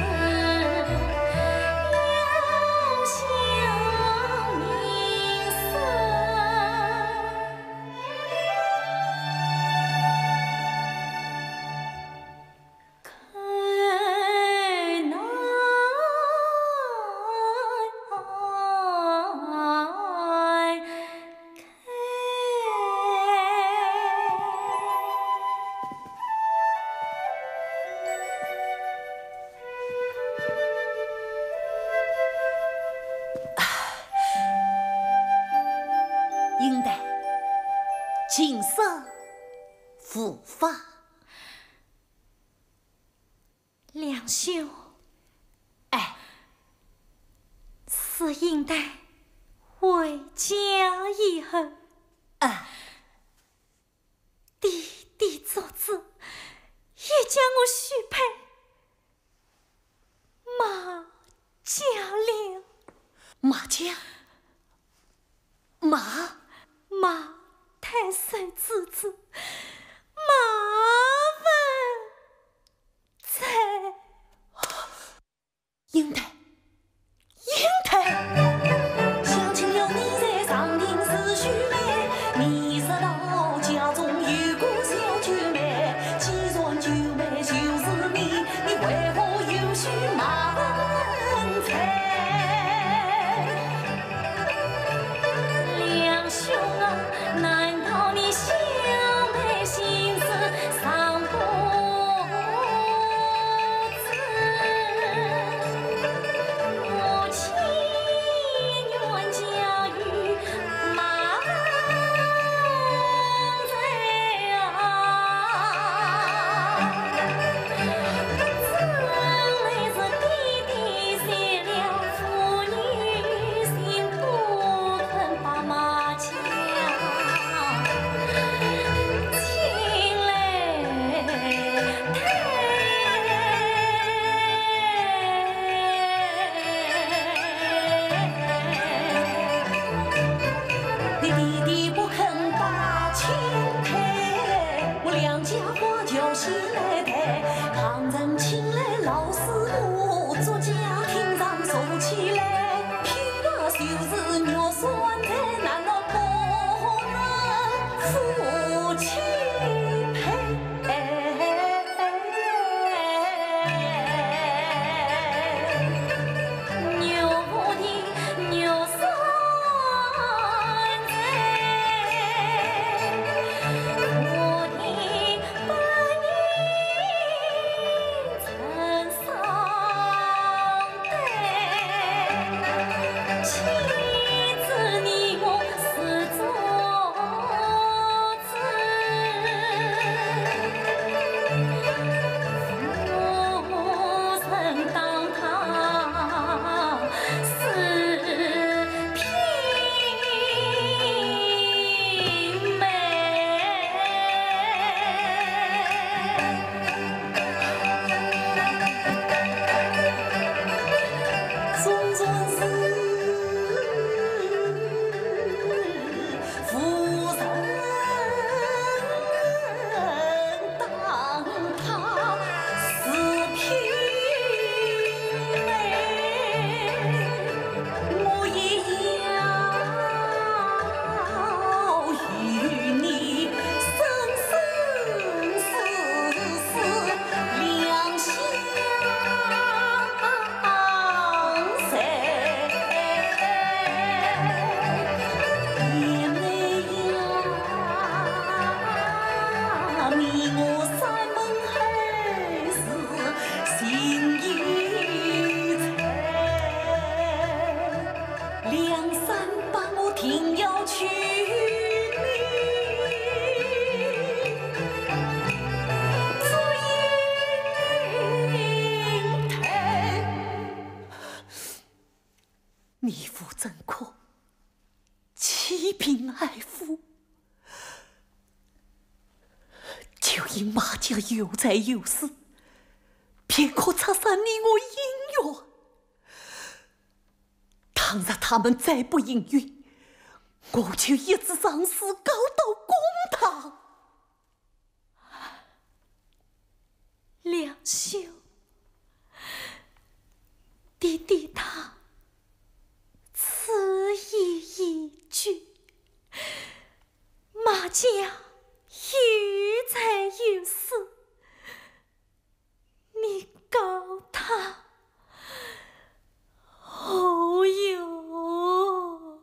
要向你诉。 应得今生复发。 两兄， 哎， 是应该为家以后， 啊， 弟弟做主，也将我许配马家了。 马家，马马太岁之子，马。 英台，英台，想起了你在上庭思绪美，你说到家中有个小九妹，既然九妹就是你，你为何又许盲猜？两兄啊，难道你想妹心思上不知？我情愿嫁与马贼啊！真来是弟弟碎了妇女心，不肯把马抢。情来你弟弟不肯把情退，我两家花轿先来抬，旁人请来老师傅，做家庭上收起来，偏那就是肉酸菜，难道不能夫妻配？牛不的牛酸菜，我的白银衬上带，妻子你我是做子，夫人当他是平妹，种种事，夫人当他是平妹，我也要与你生生世世两相随。也没呀，你我三门还是心意在，梁山把我定要娶你，做英台。你父怎可欺贫爱富？就因马家有财有势，便可拆散你我姻缘。倘若他们再不应允，我就一直上司告到公堂。两兄，弟弟他此意已决，马家有财有势，你告他何用？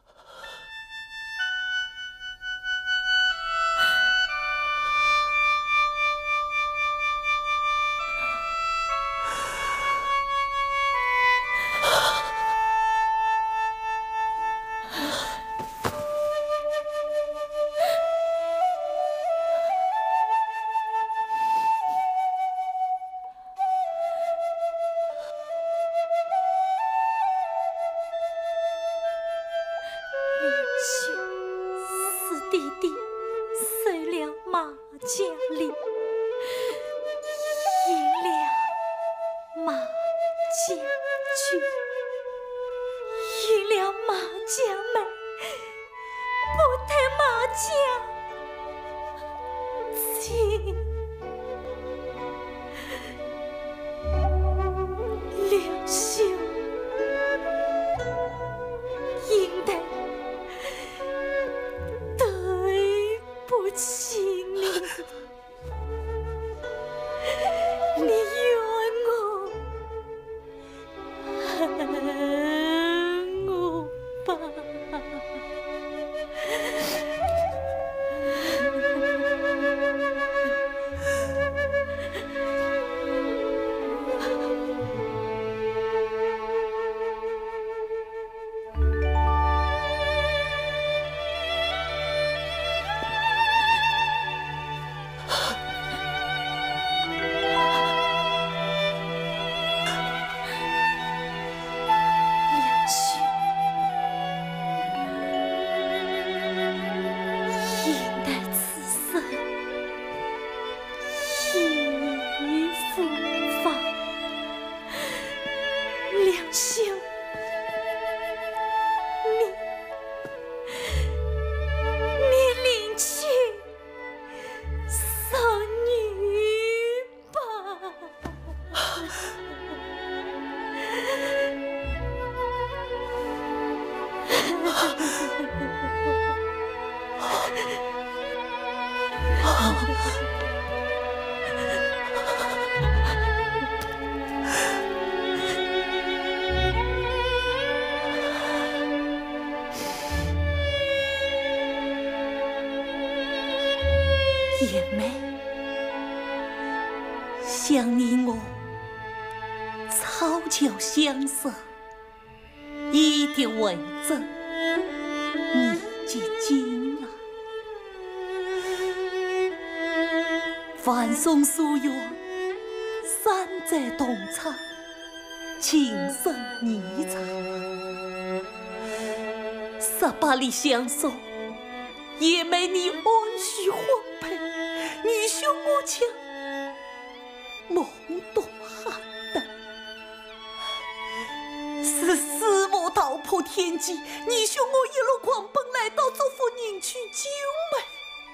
家里一辆马家驹，一辆马家妹，不谈马家亲，两叶梅，想你我草桥相识，一点为证，你即今来。万松书院，山寨洞察，情深意长。十八里相送，叶梅你安须婚配，女兄我腔梦动邯郸。是死魔道破天机，你兄我一路狂奔来到祖父迎娶九妹。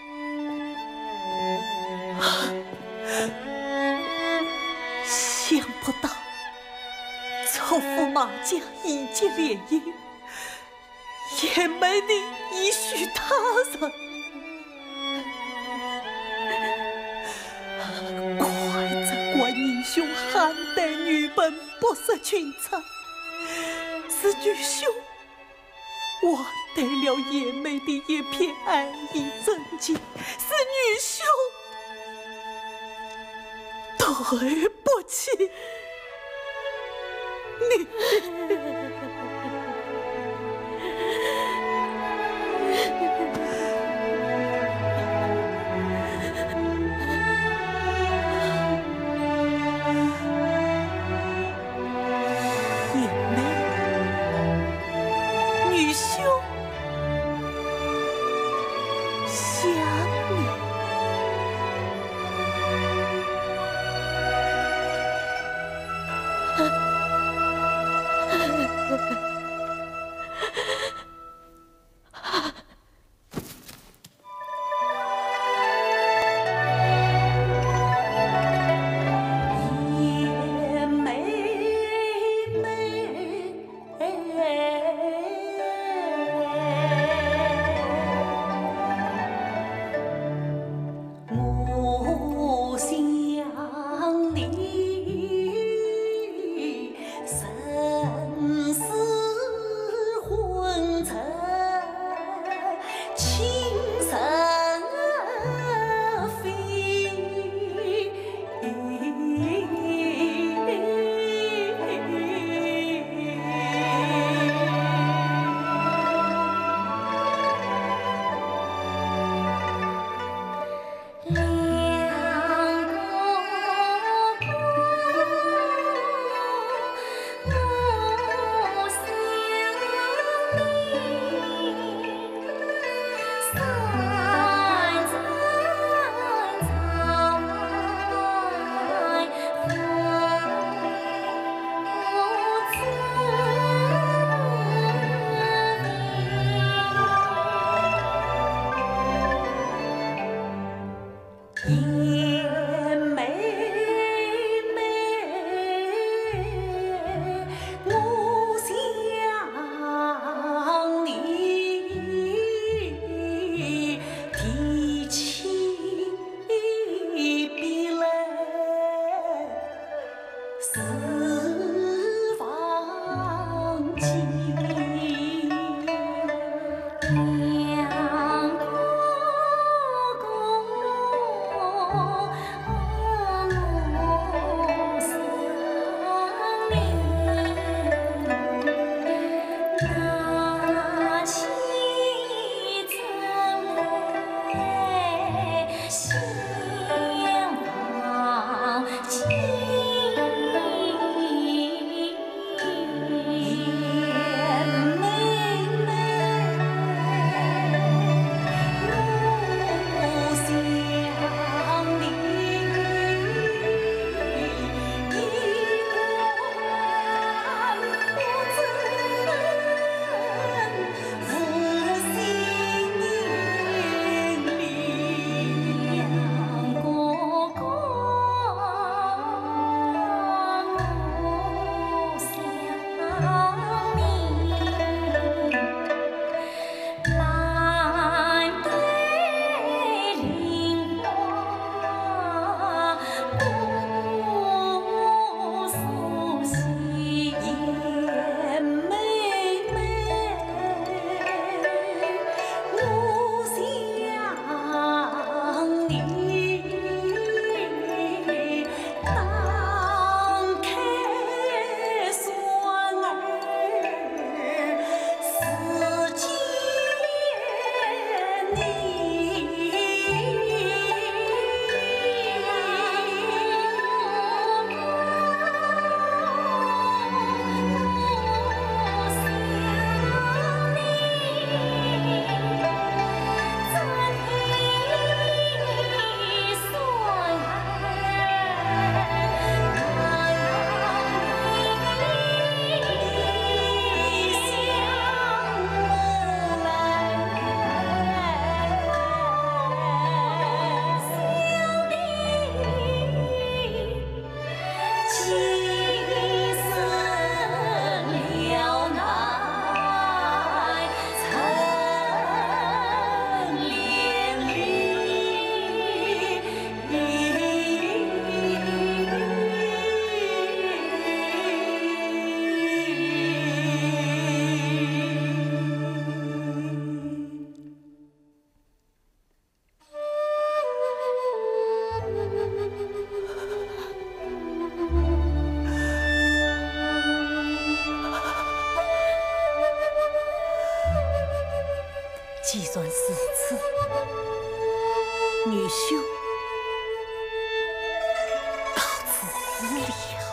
想不到祖父马家一结连姻，叶梅你已许他人。怪责观英雄邯郸女本不识群才，是女兄忘带了叶梅的一片爱意真情，是女兄对不起你。 既算是此，女兄告辞了。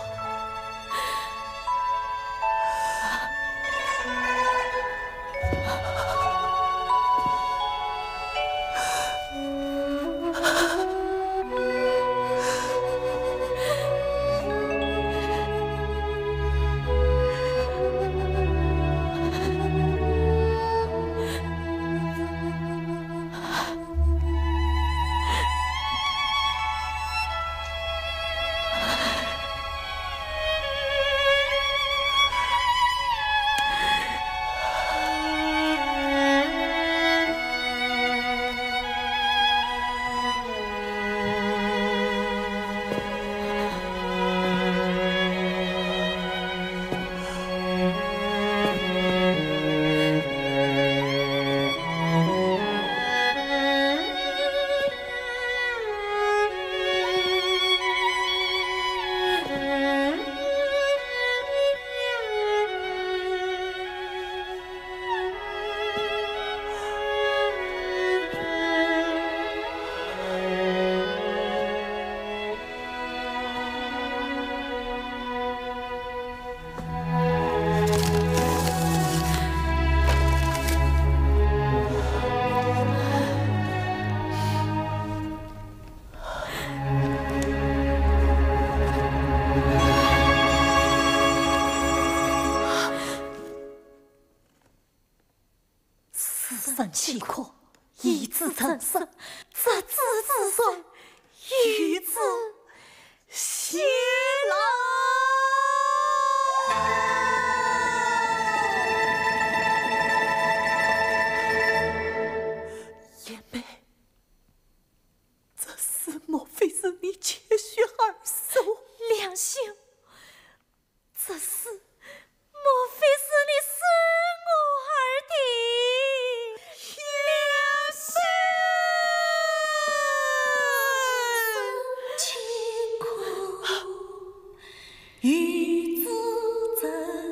三气阔，一字成色，这字字算，一字写来。燕妹，这事莫非是你窃许二叔？ 梁兄，这事莫非是你生我儿的？ 一字成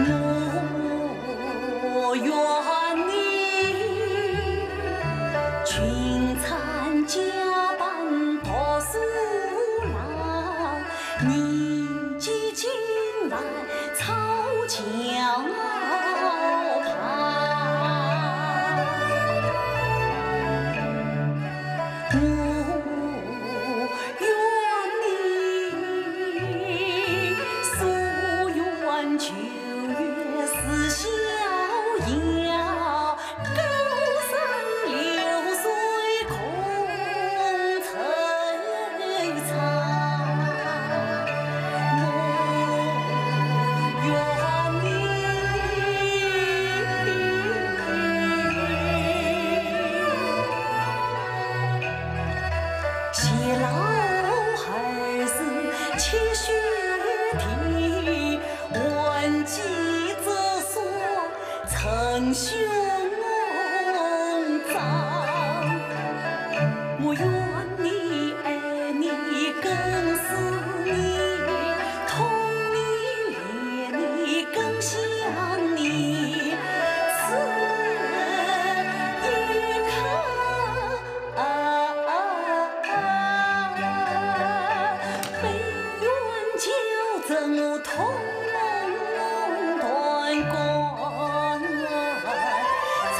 我愿你群参加班读书郎，年纪近来操桥旁。我愿你夙愿求月似逍遥，高山流水空惆怅。我愿你偕老儿时泣血啼，闻鸡则说称兄长。我愿你儿女更思你，同你连你更想你。此一刻悲怨交赠同断关草。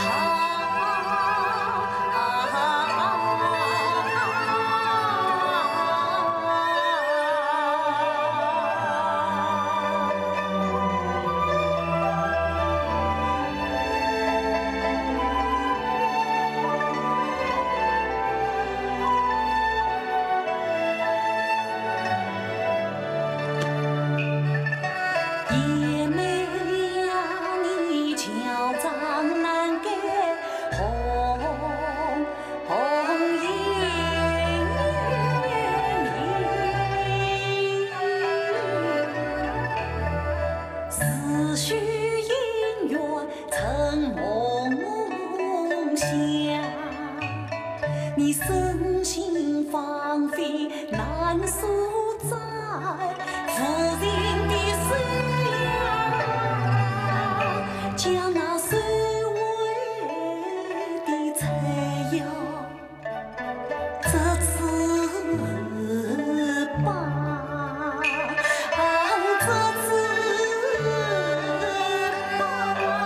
也没呀，你乔装难改红红颜面，思绪姻缘成梦想。你身心芳菲难所在，夫人的思量，将那所谓的菜肴折翅膀，折翅膀。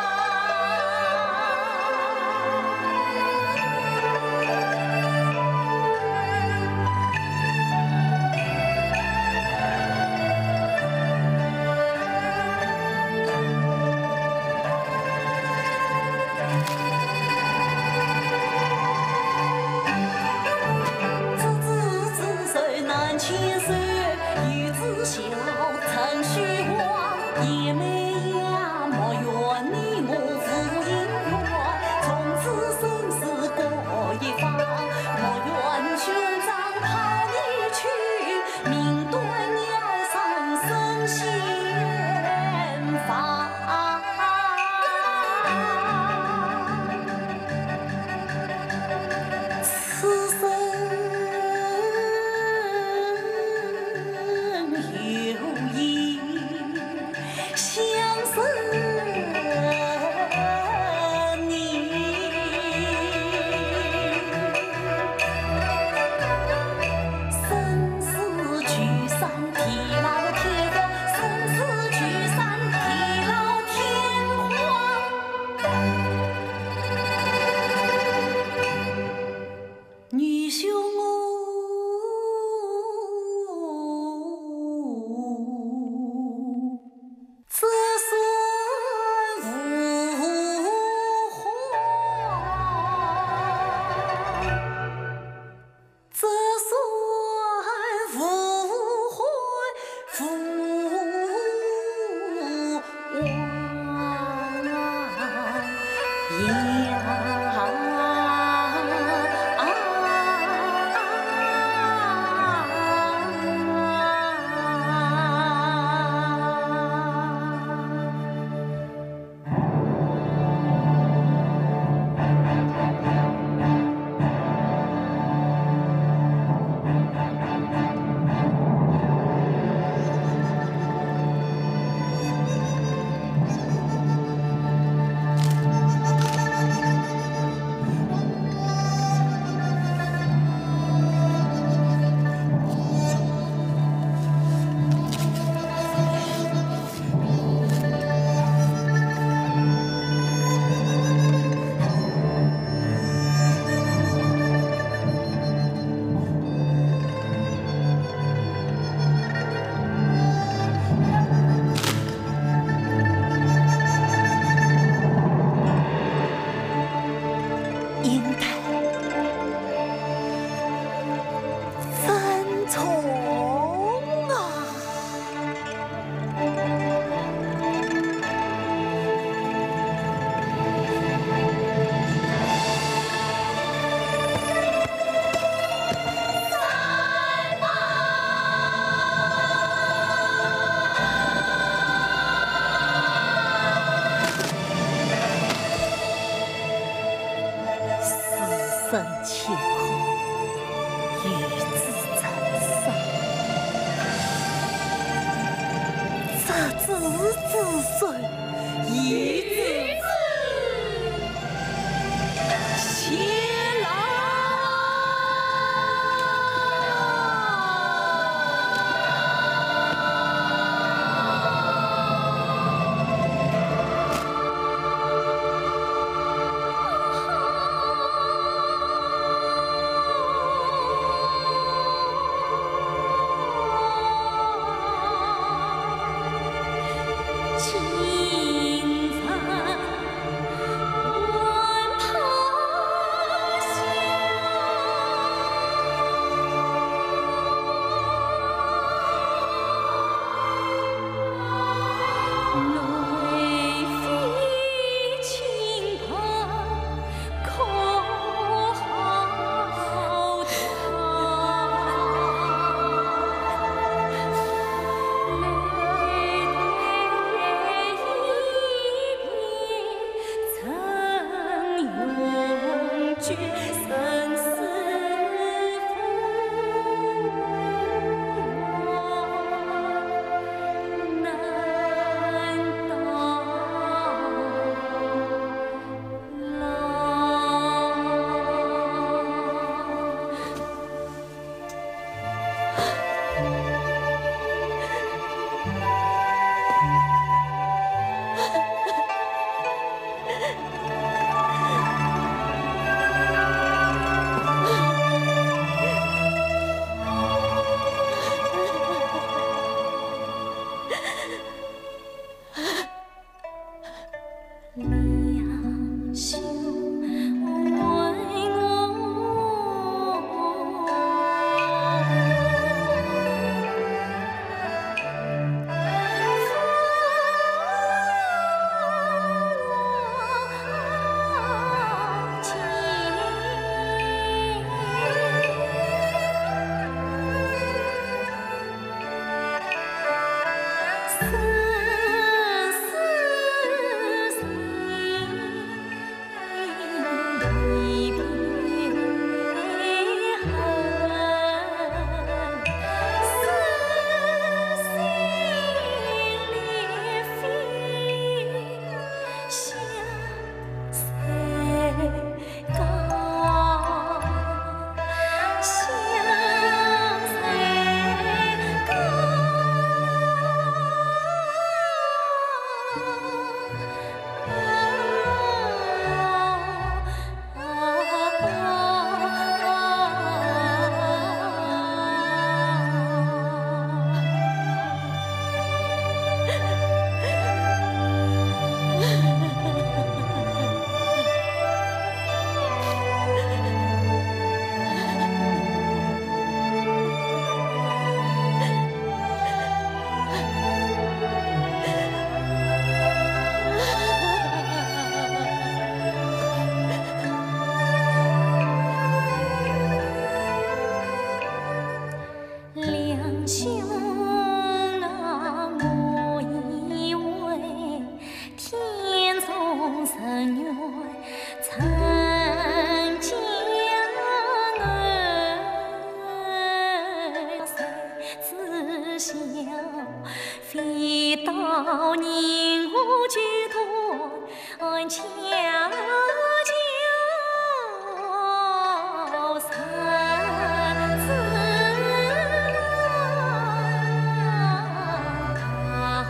子子子孙难牵手，与子笑成虚妄。也没呀，莫怨你我负姻缘，从此生死各一方。莫怨兄长抛你去，命断鸟上升仙方。此生有意相思你，生死聚散地老天荒，生死聚散地老天荒。女兄哦，这算无话，这算无悔生乾坤，与子成生。择子之孙，宜子偕老。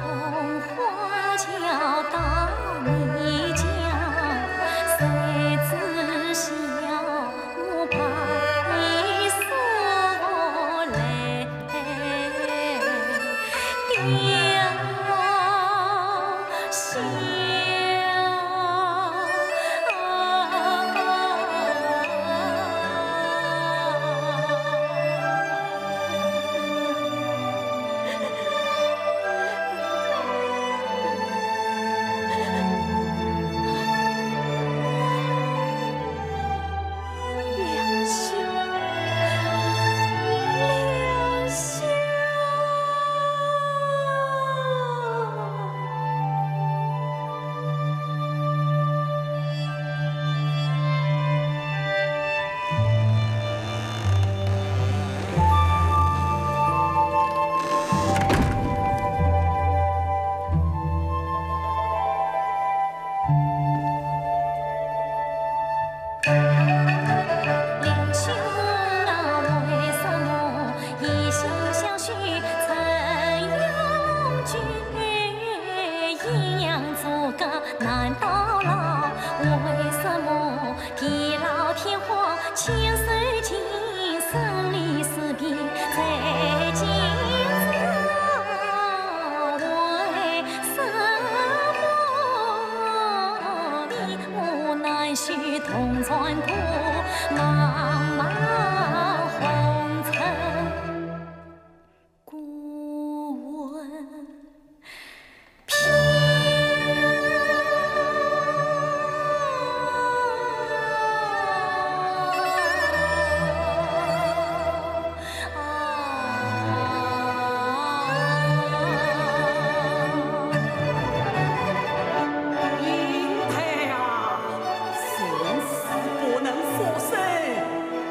谁知难到老？为什么地老天荒，牵手今生离死别在今朝？为什么你我难续同船渡茫茫红尘？古问偏。 英台啊，生死不能复生，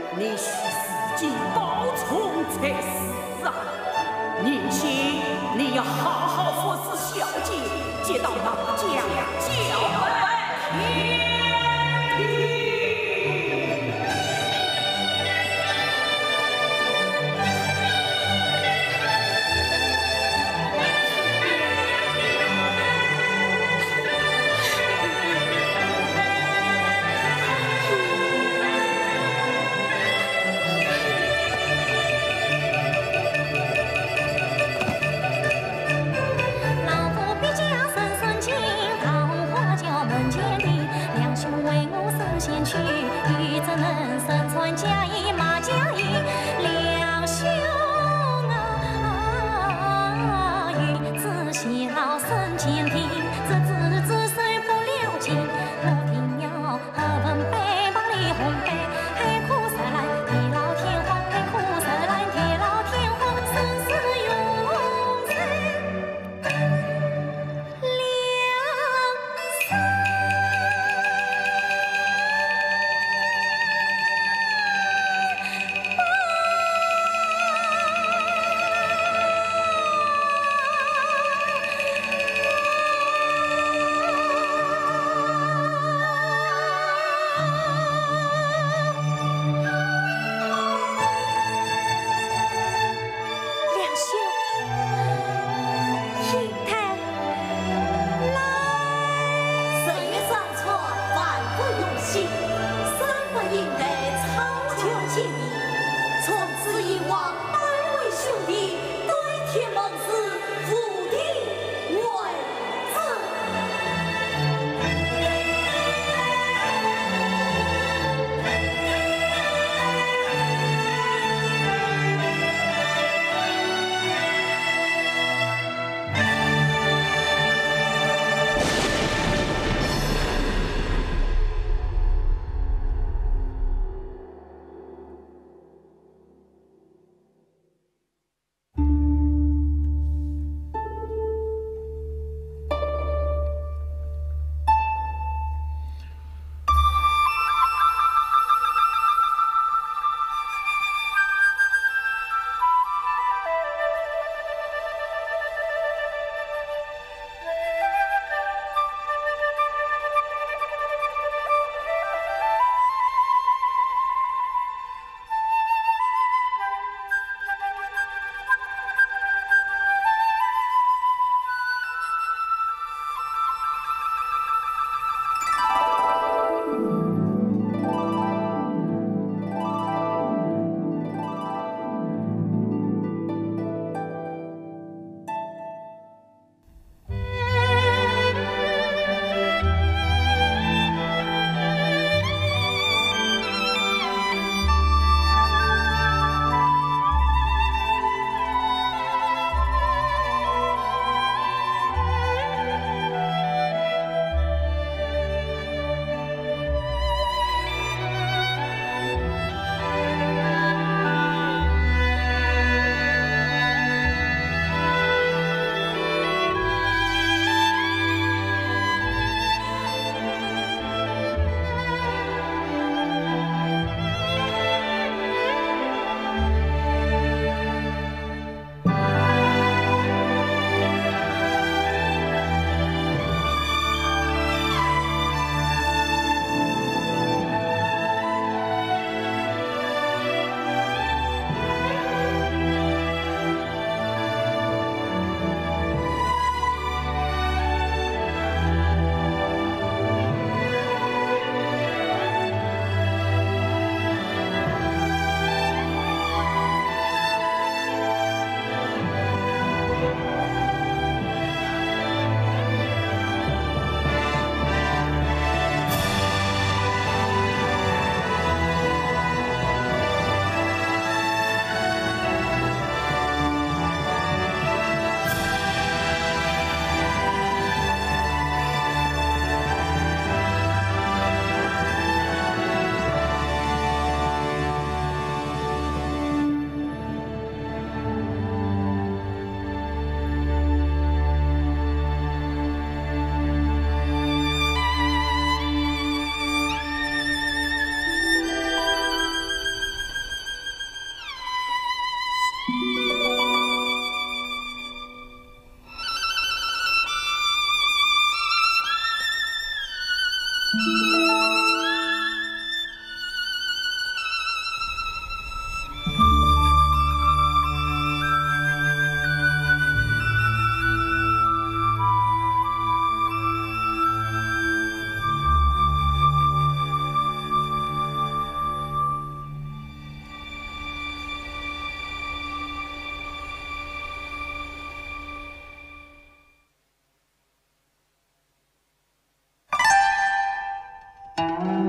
Thank you.